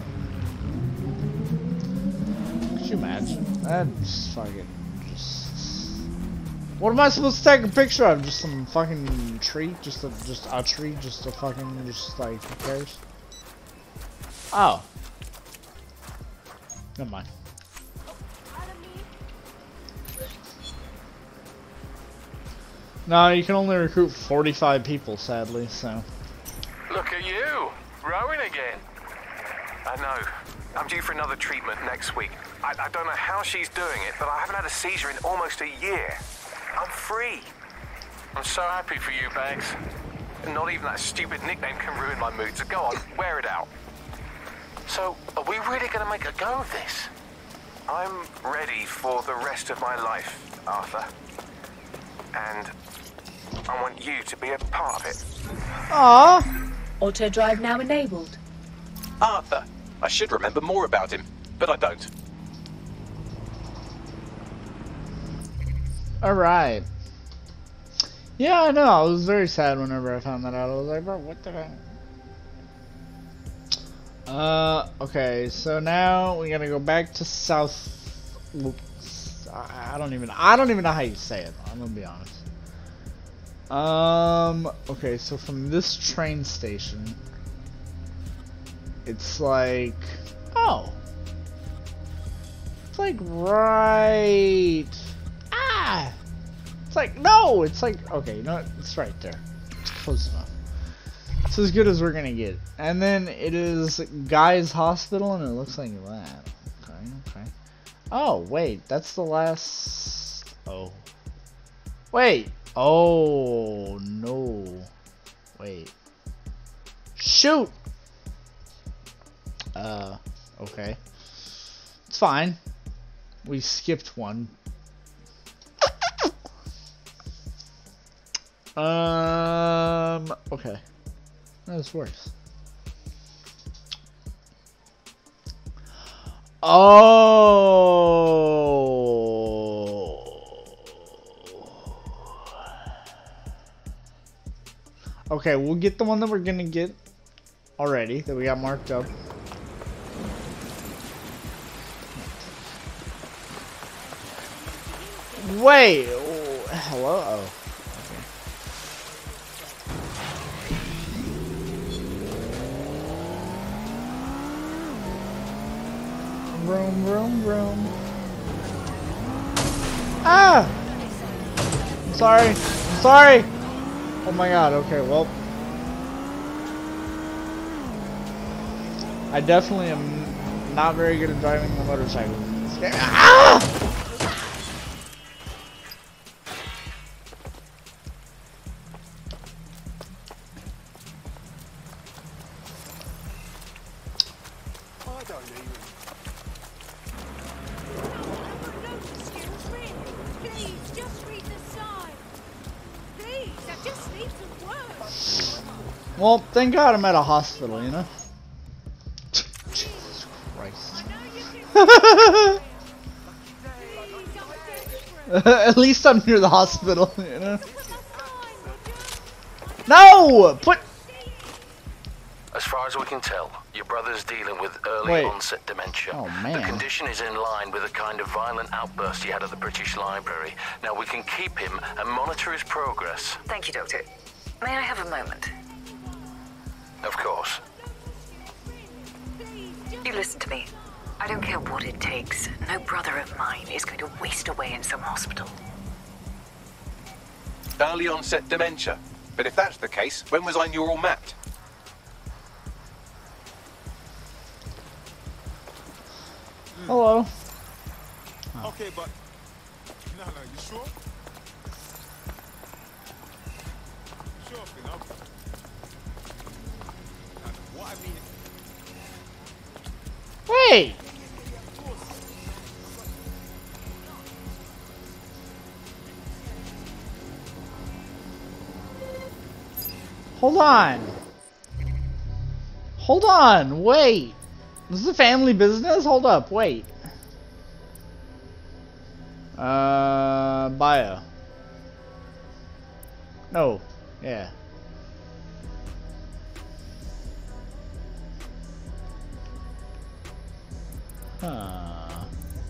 Could you imagine? That's fucking just... What am I supposed to take a picture of? Just some fucking tree? Just a, just a tree? Just a fucking, just like, who cares? Oh. Never mind. No, you can only recruit forty-five people, sadly, so. Look at you, rowing again. I know. I'm due for another treatment next week. I, I don't know how she's doing it, but I haven't had a seizure in almost a year. I'm free. I'm so happy for you, Bags. Not even that stupid nickname can ruin my mood, so go on, wear it out. So, are we really going to make a go of this? I'm ready for the rest of my life, Arthur. And I want you to be a part of it. Aww. Auto drive now enabled. Arthur. I should remember more about him, but I don't. Alright. Yeah, I know. I was very sad whenever I found that out. I was like, bro, what the heck? Uh, okay, so now we gotta go back to South... I don't even... I don't even know how you say it. I'm gonna be honest. Um, okay, so from this train station... It's like... Oh! It's like right... Ah! It's like, no! It's like, okay, you know what? It's right there. It's close enough. It's as good as we're gonna get. And then it is Guy's Hospital, and it looks like that. Okay, okay. Oh, wait, that's the last... Oh. Wait! Oh, no. Wait. Shoot! Uh, okay. It's fine. We skipped one. Um, okay. This works. Oh. Okay, we'll get the one that we're gonna get already, that we got marked up. Wait, oh, hello? Oh. Vroom, vroom, vroom. Ah! I'm sorry. I'm sorry. Oh my god. Okay, well. I definitely am not very good at driving a motorcycle. Ah! I don't even. Please, just read the sign. Please, I just need some words. Well, thank God I'm at a hospital, you know? Jesus Christ. At least I'm near the hospital, you know? No! Put... As far as we can tell, your brother's dealing with early Wait. onset dementia. Oh, man. The condition is in line with the kind of violent outburst he had at the British Library. Now we can keep him and monitor his progress. Thank you, Doctor. May I have a moment? Of course. You listen to me. I don't care what it takes. No brother of mine is going to waste away in some hospital. Early onset dementia. But if that's the case, when was I neural mapped? Hello. Okay, but no, no, you sure? Sure, you know. What I mean. Wait! Hold on. Hold on, wait. This is a family business? Hold up, wait. Uh, bio. No, yeah. Huh.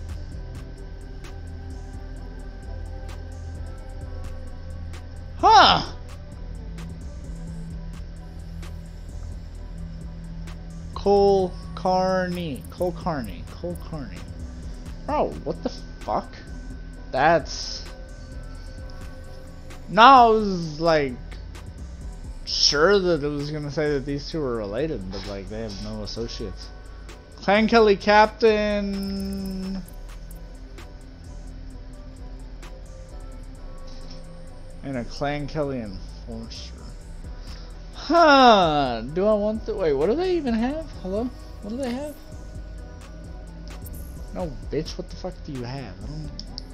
Huh. Cole Carney. Cole Carney. Cole Carney. Bro, what the fuck? That's... No, I was like... sure that it was gonna say that these two were related, but like they have no associates. Clan Kelly Captain... And a Clan Kelly Enforcer. Huh, do I want to wait, what do they even have? Hello? What do they have? No, bitch, what the fuck do you have? I don't...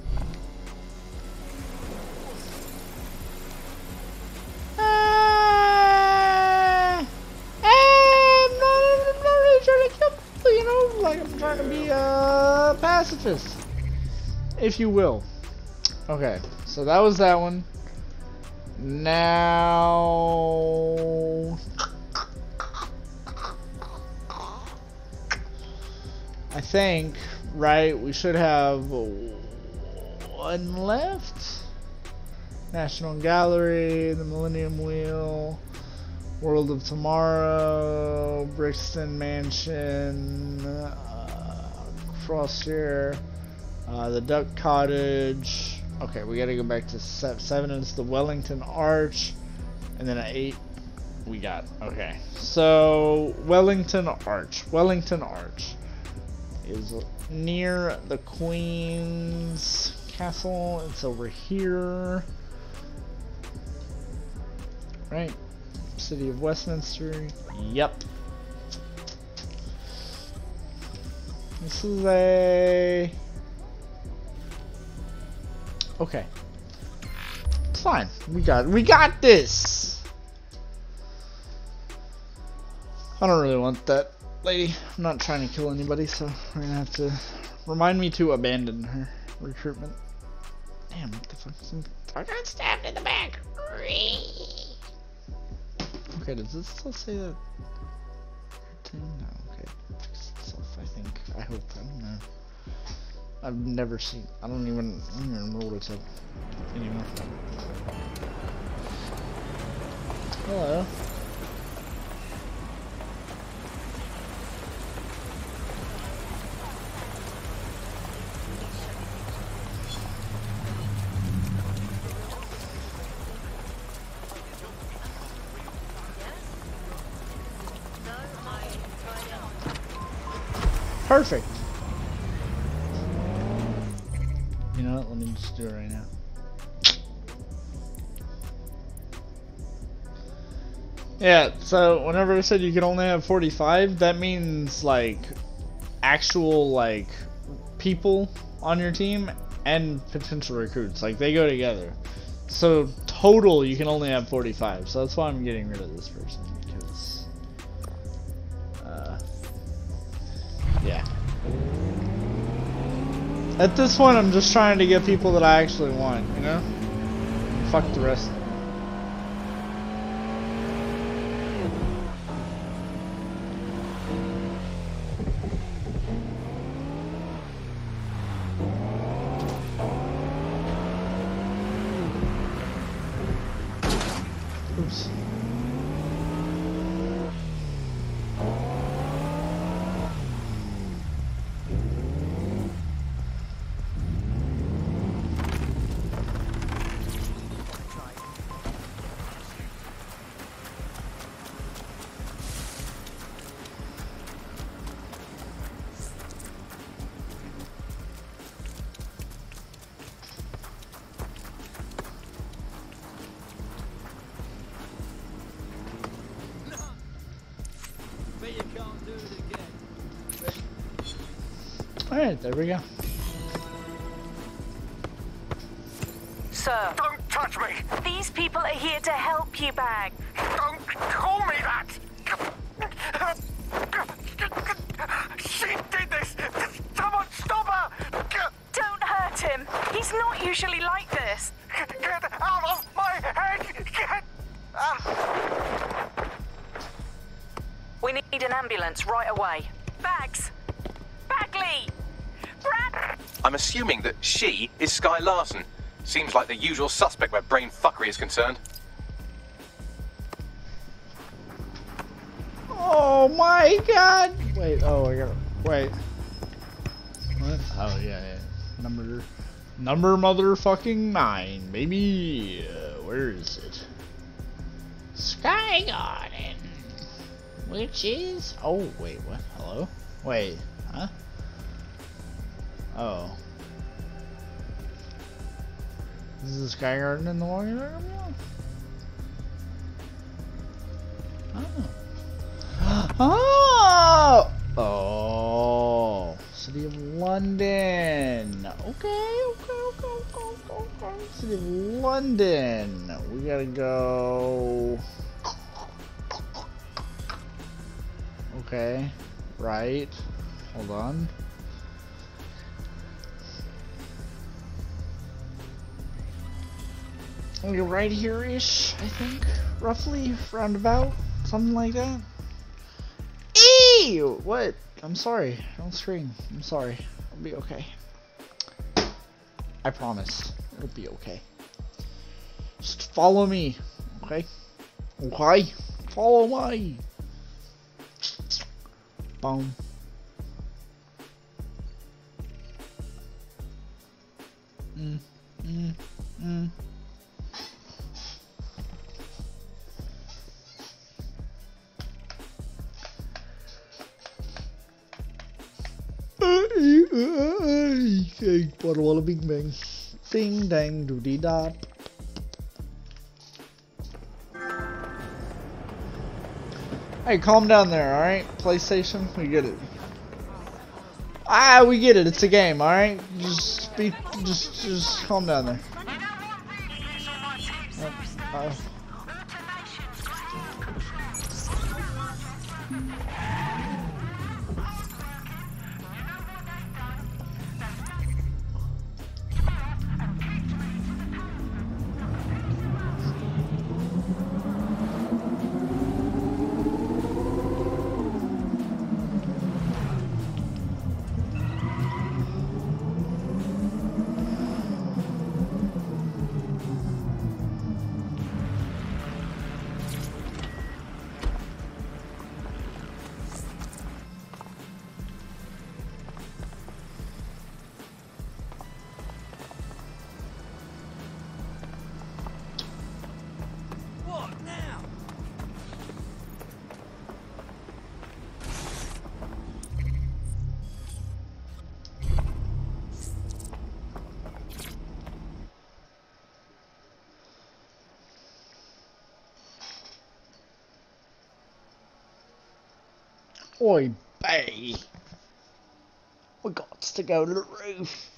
Uh, I'm not, I'm not really trying to kill, you know, like I'm trying to be a pacifist, if you will. Okay, so that was that one. Now, I think, right, we should have one left. National Gallery, the Millennium Wheel, World of Tomorrow, Brixton Mansion, uh, Crosshair, uh, the Duck Cottage. Okay, we gotta go back to seven. Seven is the Wellington Arch, and then at eight we got. Okay, so Wellington Arch. Wellington Arch is near the Queen's Castle. It's over here, right? City of Westminster. Yep. This is a. Okay. It's fine. We got we got this. I don't really want that lady. I'm not trying to kill anybody, so we're gonna have to remind me to abandon her recruitment. Damn, what the fuck? I got stabbed in the back. Okay, does this still say that? No, okay. Fix itself, I think. I hope. I don't know. I've never seen. I don't even. I don't even remember what it said anymore. Hello. Perfect. You know what? Let me just do it right now. Yeah, so whenever I said you can only have forty-five, that means like actual like people on your team and potential recruits. Like they go together. So total you can only have forty-five. So that's why I'm getting rid of this person, because uh yeah. At this point I'm just trying to get people that I actually want, you know? Fuck the rest. Oops. Alright, there we go. Sir. Don't touch me! These people are here to help you, Bag. Don't call me that! She did this! Someone stop her! Don't hurt him. He's not usually like this. Get out of my head! Get out! We need an ambulance right away. Bags! Bagley! Brad! I'm assuming that she is Sky Larson. Seems like the usual suspect where brain fuckery is concerned. Oh my god! Wait, oh, I gotta, wait. What? Oh, yeah, yeah. Number, number motherfucking nine, baby. Uh, where is it? Sky Garden. Which is, oh, wait, what? Hello? Wait, huh? Oh. This is the Sky Garden in the Long Room? Oh. Oh! Oh! City of London. Okay, okay, okay, okay, okay. City of London. We gotta go. Okay. Right. Hold on. We're right here-ish, I think. Roughly, roundabout. Something like that. Eee! What? I'm sorry. Don't scream. I'm sorry. I'll be okay. I promise. It'll be okay. Just follow me. Okay? Okay? Follow me. Boom. Mm. Mm. Mm. What a big bang. Ding dang doody dot. Hey, calm down there, alright? PlayStation, we get it. Ah, we get it, it's a game, alright? Just be just just calm down there. Uh, uh. Oi, bay. We got to go to the roof.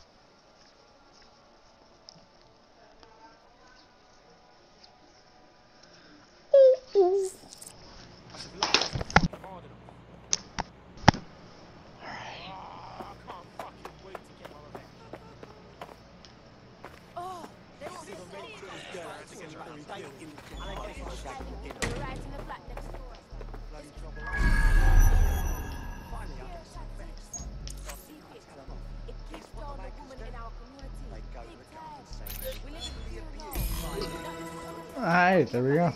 Ooh, ooh. Alright, there we go.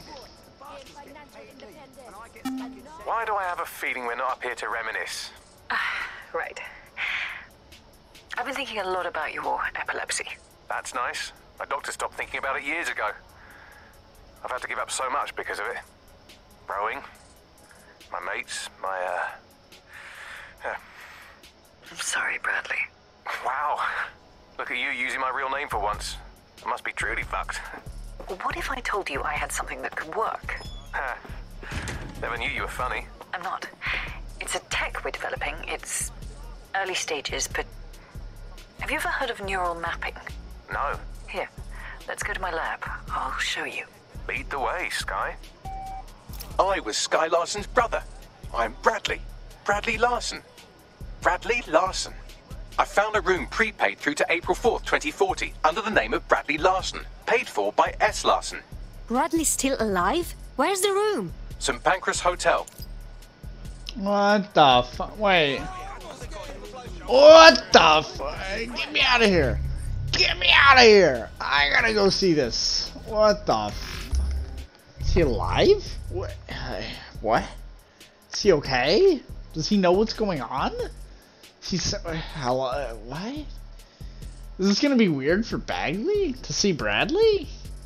Why do I have a feeling we're not up here to reminisce? Right. I've been thinking a lot about your epilepsy. That's nice. My doctor stopped thinking about it years ago. I've had to give up so much because of it. Rowing, my mates, my, uh... yeah. I'm sorry, Bradley. Wow. Look at you using my real name for once. I must be truly fucked. What if I told you I had something that could work? Huh. Never knew you were funny. I'm not. It's a tech we're developing. It's early stages, but... Have you ever heard of neural mapping? No. Here, let's go to my lab. I'll show you. Lead the way, Sky. I was Sky Larson's brother. I'm Bradley. Bradley Larson. Bradley Larson. I found a room prepaid through to April fourth, twenty forty, under the name of Bradley Larson, paid for by S. Larson. Bradley's still alive? Where's the room? Saint Pancras Hotel. What the fuck? Wait. What the fuck? Get me out of here. Get me out of here. I gotta go see this. What the f... Is he alive? What? What? Is he okay? Does he know what's going on? He's... Hello? What? Is this gonna be weird for Bagley to see Bradley?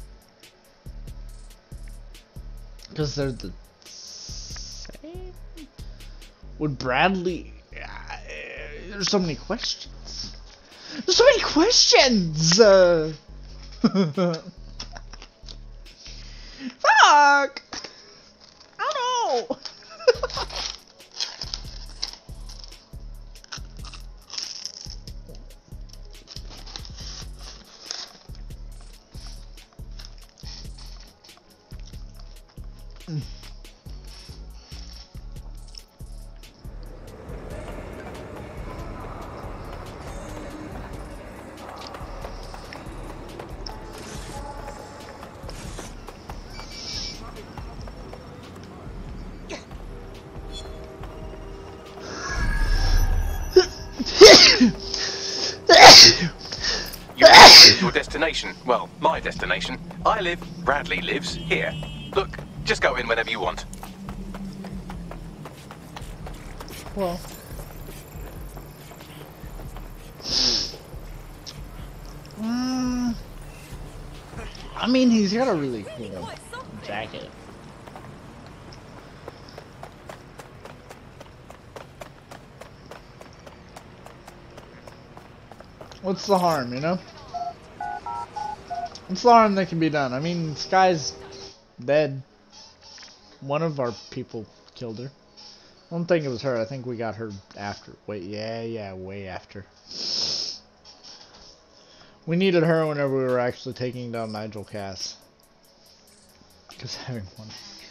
Because they're the same? Would Bradley... Uh, there's so many questions. There's so many questions! Uh... Fuck! I don't know! Mm. Your destination. Well, my destination. I live, Bradley lives, here. Look, just go in whenever you want. Well. Mm, I mean, he's got a really cool jacket. What's the harm, you know? What's the harm that can be done? I mean, Sky's dead. One of our people killed her. I don't think it was her. I think we got her after. Wait, yeah, yeah, way after. We needed her whenever we were actually taking down Nigel Cass. Because having one...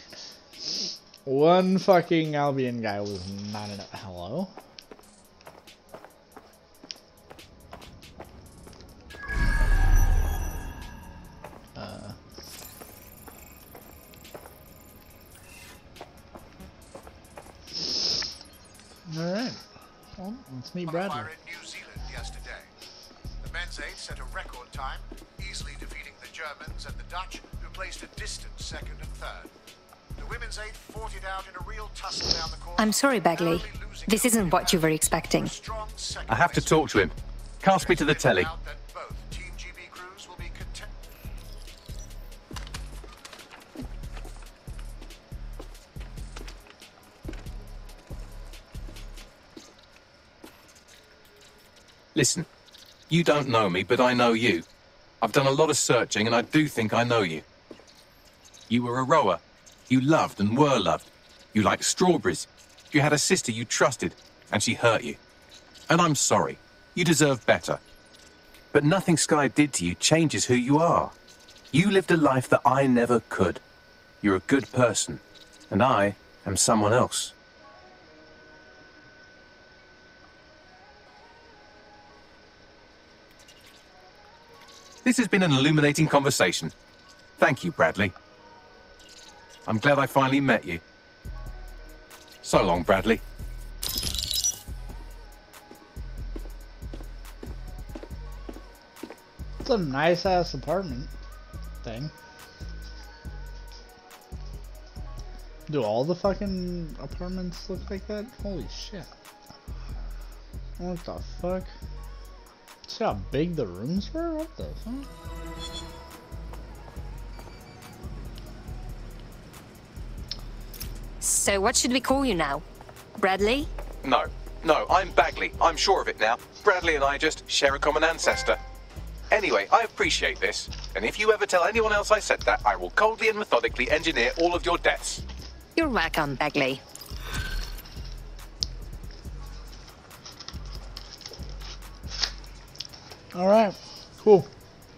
One fucking Albion guy was not enough. Hello? Alright. Well, let's meet Bradley. In New Zealand yesterday. The men's eight set a record time, easily defeating the Germans and the Dutch, who placed a distant second and third. The women's eight fought it out in a real tussle down the course. I'm sorry, Bagley. This isn't what you were expecting. I have to talk to him. Cast me to the telly. Listen, you don't know me, but I know you. I've done a lot of searching, and I do think I know you. You were a rower. You loved and were loved. You liked strawberries. You had a sister you trusted, and she hurt you. And I'm sorry. You deserve better. But nothing Skye did to you changes who you are. You lived a life that I never could. You're a good person, and I am someone else. This has been an illuminating conversation. Thank you, Bradley. I'm glad I finally met you. So long, Bradley. It's a nice ass apartment thing. Do all the fucking apartments look like that? Holy shit. What the fuck? See how big the rooms were? What the fuck? So what should we call you now? Bradley? No, no, I'm Bagley. I'm sure of it now. Bradley and I just share a common ancestor. Anyway, I appreciate this, and if you ever tell anyone else I said that, I will coldly and methodically engineer all of your deaths. You're welcome, Bagley. Alright, cool.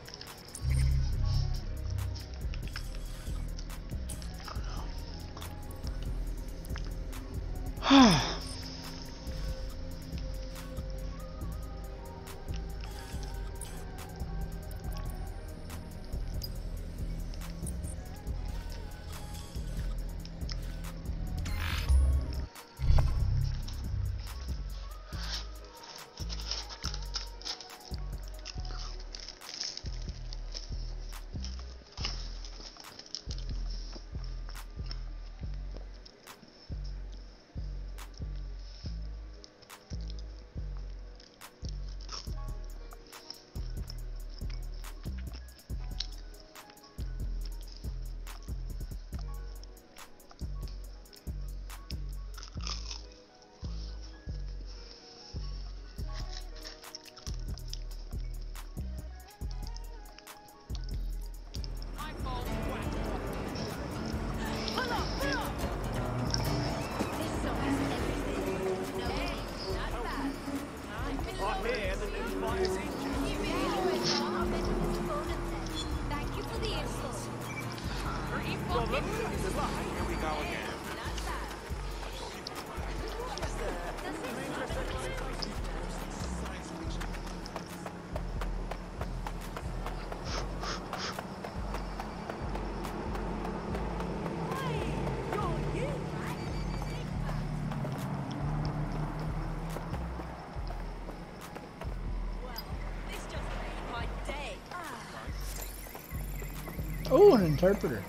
Oh, an interpreter.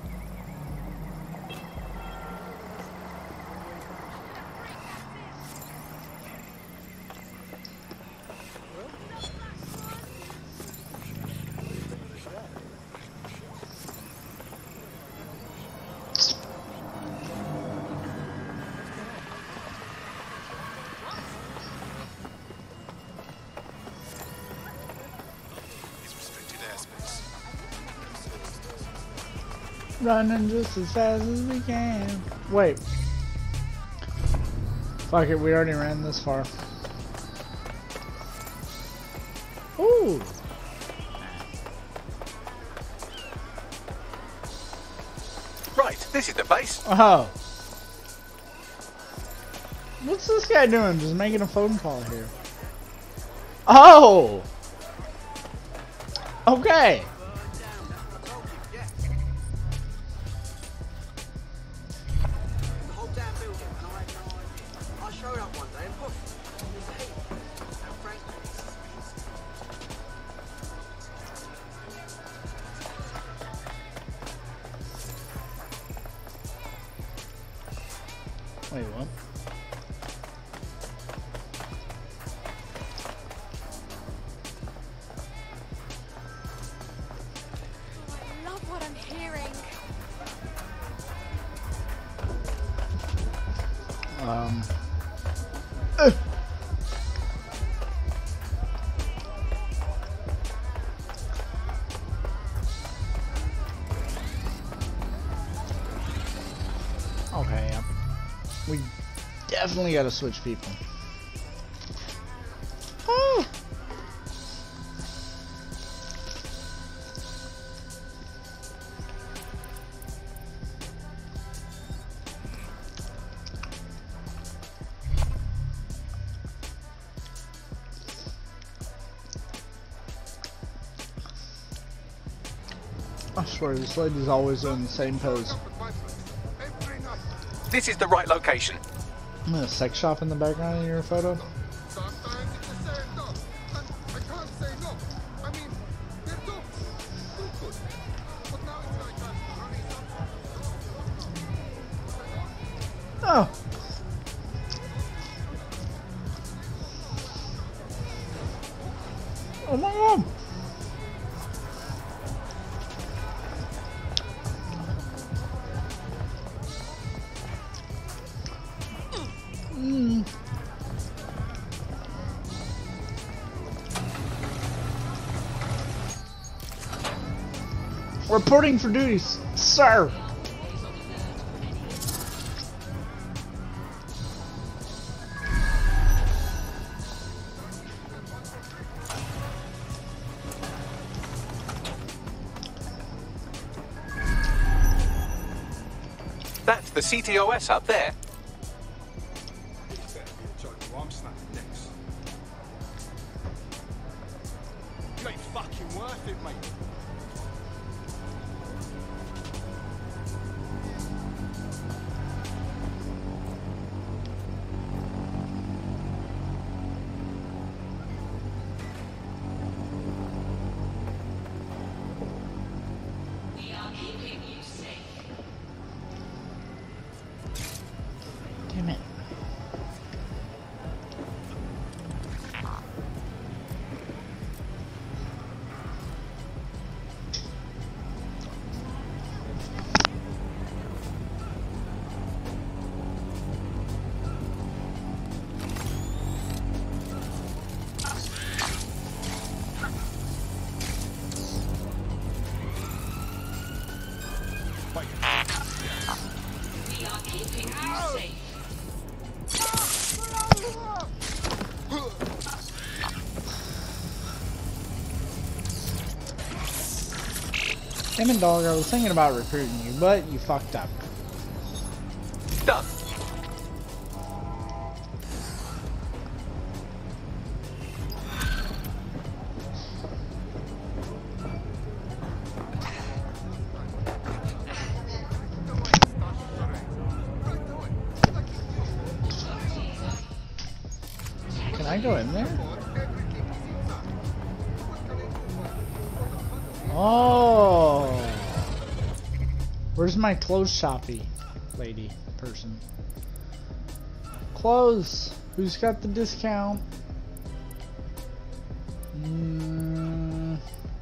Running just as fast as we can. Wait. Fuck it, we already ran this far. Ooh. Right, this is the base. Oh. What's this guy doing? Just making a phone call here. Oh. Okay. Wait, what? I love what I'm hearing. Um. Uh. Okay, yeah. We Definitely gotta switch people. Oh. I swear, this lady's always in the same pose. This is the right location. I'm in a sex shop in the background in your photo. Oh. Oh my god. Mm. Reporting for duty, sir. That's the C T O S up there. You ain't fucking worth it, mate. Damn it. We are keeping you safe. Damn it, dog, I was thinking about recruiting you, but you fucked up. Done. Can I go in there? Oh, where's my clothes shoppy lady person? Clothes. Who's got the discount? Mm.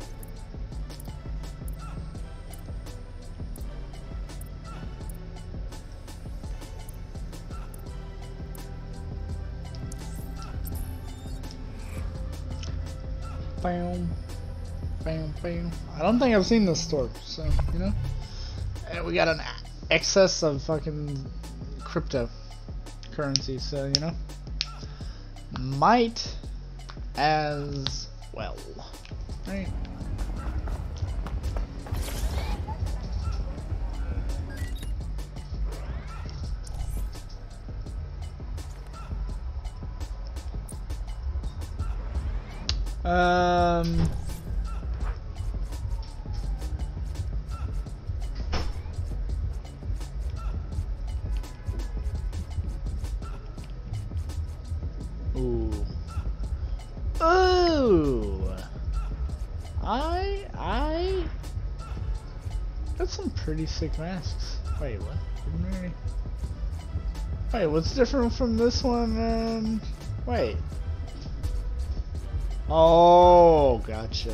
Bam. Bam, bam. I don't think I've seen this store, so, you know. And we got an excess of fucking cryptocurrency, so, you know. Might as well. Right. Um... Ooh. Ooh. I I that's some pretty sick masks. Wait, what? Didn't we already... Wait, what's different from this one? And wait. Oh, gotcha.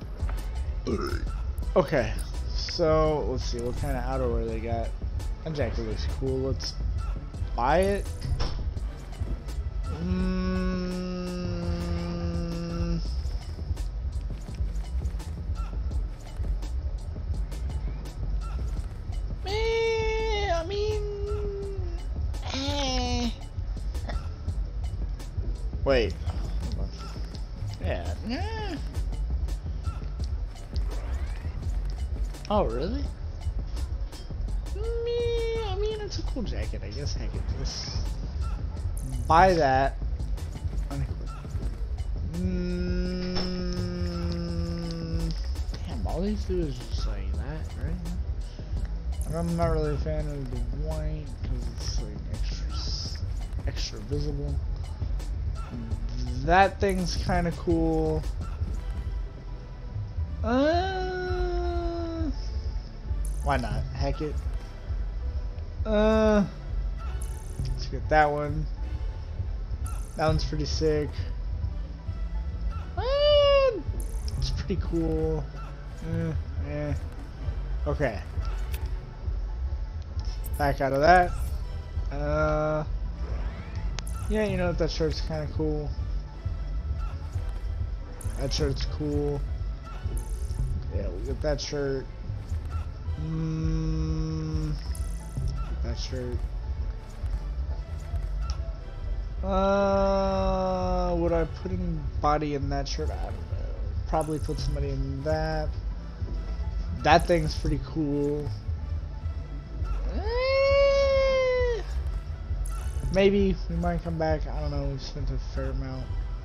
Okay. So let's see what kind of outerwear they got. That jacket looks cool. Let's buy it. Mm. Eh, I mean, eh. Wait. Yeah. Nah. Oh, really? Me, I mean, it's a cool jacket. I guess I could just buy that. Mm, damn, all these do is just like that, right? And I'm not really a fan of the white because it's like extra, extra visible. That thing's kind of cool. Uh, why not? Heck it. Uh, let's get that one. That one's pretty sick. Uh, it's pretty cool. Uh, yeah. Okay. Back out of that. Uh, yeah, you know what? That shirt's kind of cool. That shirt's cool. Yeah, we'll get that shirt. Mm, that shirt. Uh, would I put any body in that shirt? I don't know. Probably put somebody in that. That thing's pretty cool. Eh, maybe we might come back. I don't know. We spent a fair amount.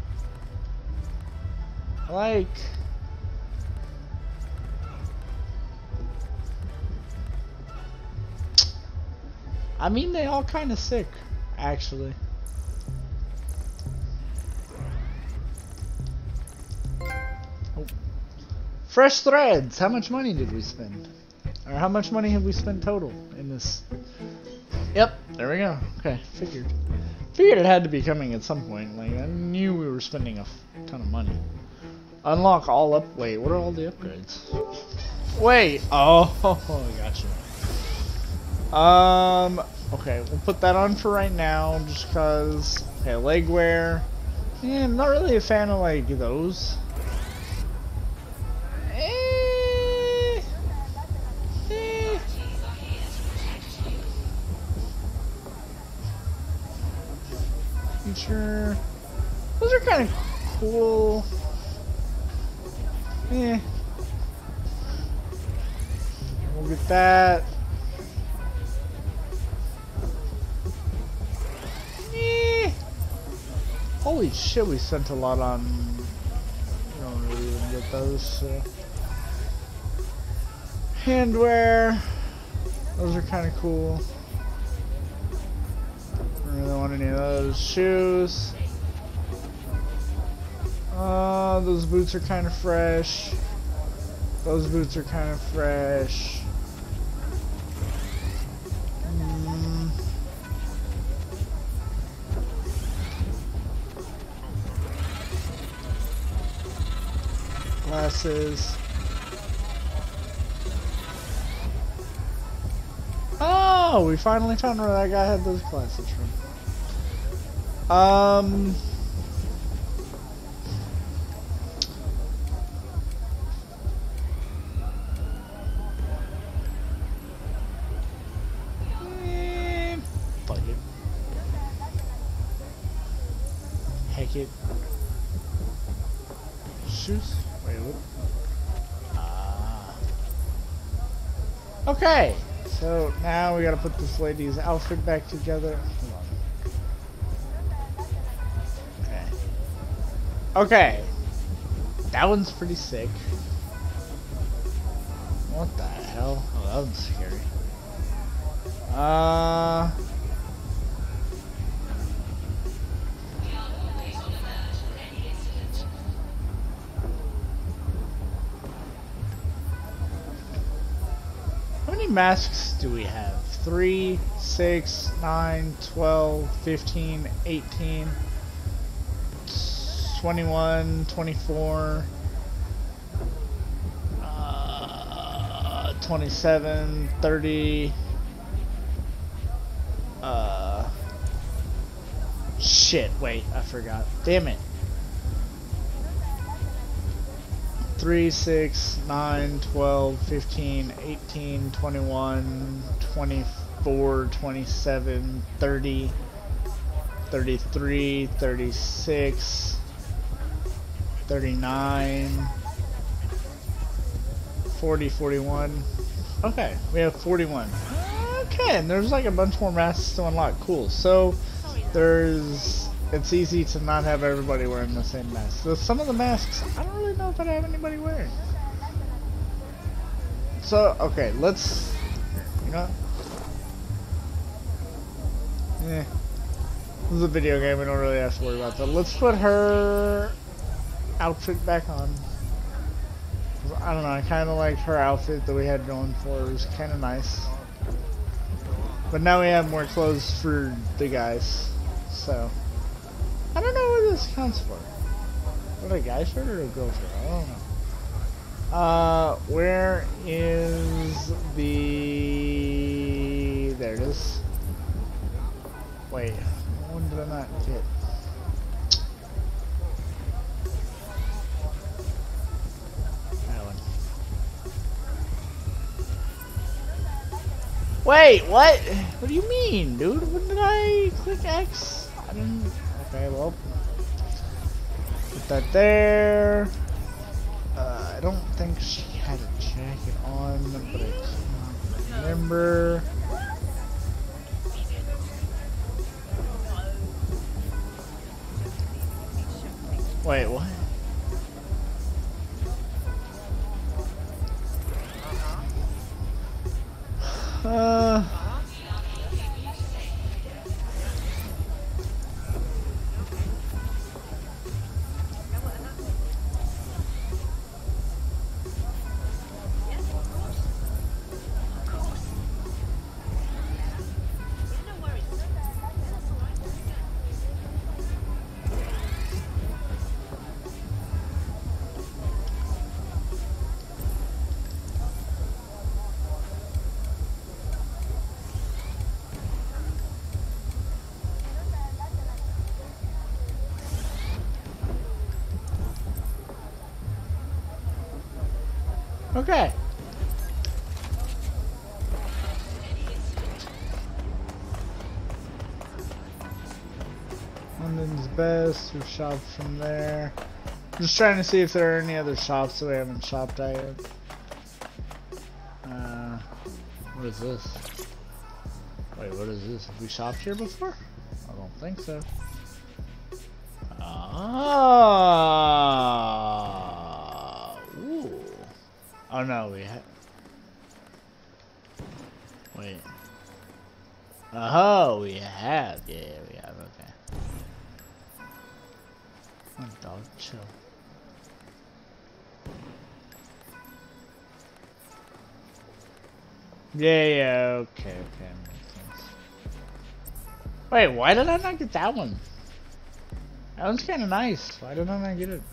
Like. I mean, they all kind of sick, actually. Oh. Fresh threads. How much money did we spend? Or how much money have we spent total in this? Yep, there we go. Okay, figured. Figured it had to be coming at some point. Like, I knew we were spending a f ton of money. Unlock all up. Wait, what are all the upgrades? Wait. Oh, gotcha. Um, okay, we'll put that on for right now, just cause. Okay, leg wear. Yeah, I'm not really a fan of like those. Eh, eh. Future. Those are kind of cool. Yeah. We'll get that. Holy shit, we spent a lot on. We don't really even get those. So. Handwear. Those are kind of cool. Don't really want any of those. Shoes. Uh, those boots are kind of fresh. Those boots are kind of fresh. Mm. Glasses. Oh, we finally found where that guy had those glasses from. Um. Eh, fuck it. Heck it. Shoes. Wait, what? Ah. Okay, so now we gotta put this lady's outfit back together. Hold on. Okay. Okay. That one's pretty sick. What the hell? Oh, that one's scary. Uh. How many masks do we have? three, six, nine, twelve, fifteen, eighteen, twenty-one, twenty-four, uh, twenty-seven, thirty, uh, shit, wait, I forgot. Damn it. three, six, nine, twelve, fifteen, eighteen, twenty-one, twenty-four, twenty-seven, thirty, thirty-three, thirty-six, thirty-nine, forty, forty-one. Okay, we have forty-one. Okay, and there's like a bunch more masks to unlock. Cool. So there's, it's easy to not have everybody wearing the same mask. So some of the masks, I don't really know if I have anybody wearing. So, okay, let's, you know, eh, this is a video game, we don't really have to worry about that. Let's put her outfit back on. I don't know, I kind of liked her outfit that we had going for her. It was kind of nice. But now we have more clothes for the guys, so. I don't know what this counts for. What, a guy shirt or a girl shirt? I don't know. Uh, where is the... There it is. Wait, one did I not get? That one. Wait, what? What do you mean, dude? When did I click X? I didn't... Okay, well. Put that there. Uh, I don't think she had a jacket on, but I can't remember. Wait, what? Uh... Okay. London's best. We've shopped from there. Just trying to see if there are any other shops that we haven't shopped at yet. Uh, what is this? Wait, what is this? Have we shopped here before? I don't think so. Ah. Ooh. Oh no, we have. Wait. Oh, we have. Yeah, we have. Okay. Oh, dog, chill. Yeah, yeah. Okay, okay. Makes sense. Wait, why did I not get that one? That one's kind of nice. Why did I not get it?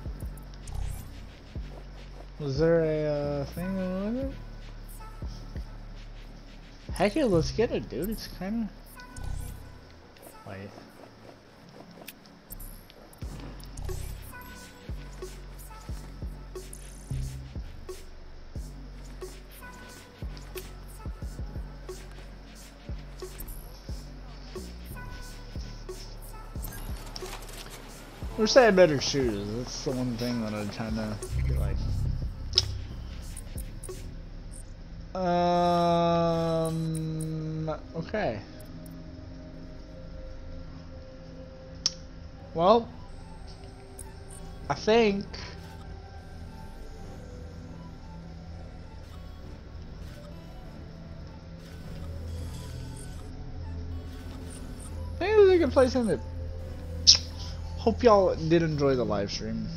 Was there a uh, thing with it? Heck yeah, let's get it, dude. It's kind of... Wait. Wish they had better shoes. That's the one thing that I'm trying to be like. Um. Okay. Well, I think. I think it was a good place to end it. Hope y'all did enjoy the live stream.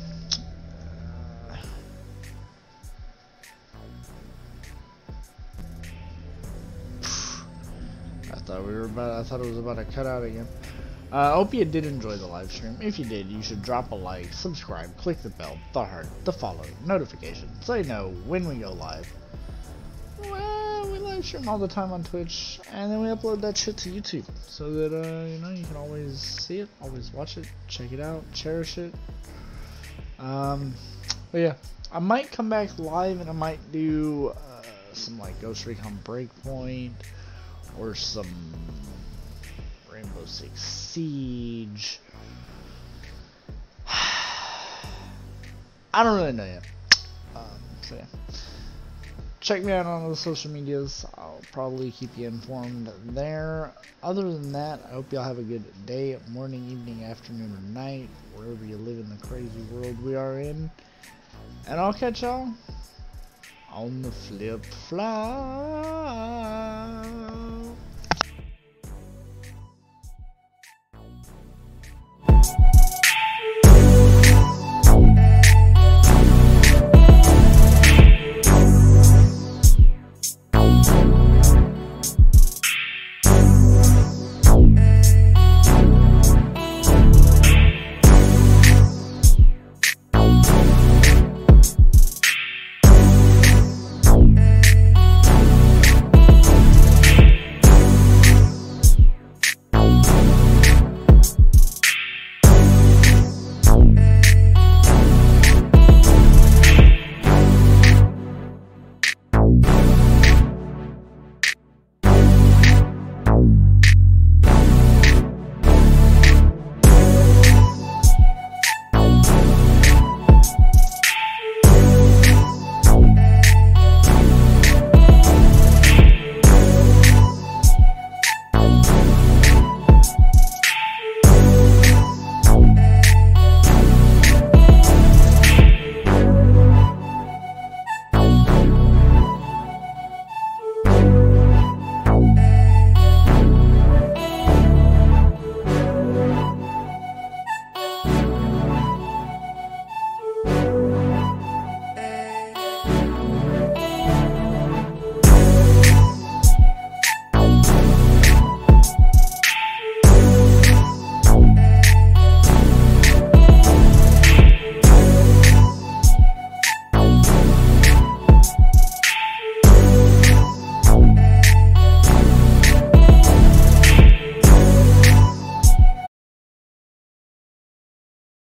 I thought we were about. I thought it was about to cut out again. I uh, hope you did enjoy the live stream. If you did, you should drop a like, subscribe, click the bell, the heart, the follow, notification, so you know when we go live. Well, we live stream all the time on Twitch, and then we upload that shit to YouTube, so that uh, you know, you can always see it, always watch it, check it out, cherish it. Um, but yeah, I might come back live, and I might do uh, some like Ghost Recon Breakpoint, or some Rainbow Six Siege. I don't really know yet. Um, so yeah. Check me out on the social medias. I'll probably keep you informed there. Other than that, I hope y'all have a good day, morning, evening, afternoon, or night, wherever you live in the crazy world we are in. And I'll catch y'all on the flip flop.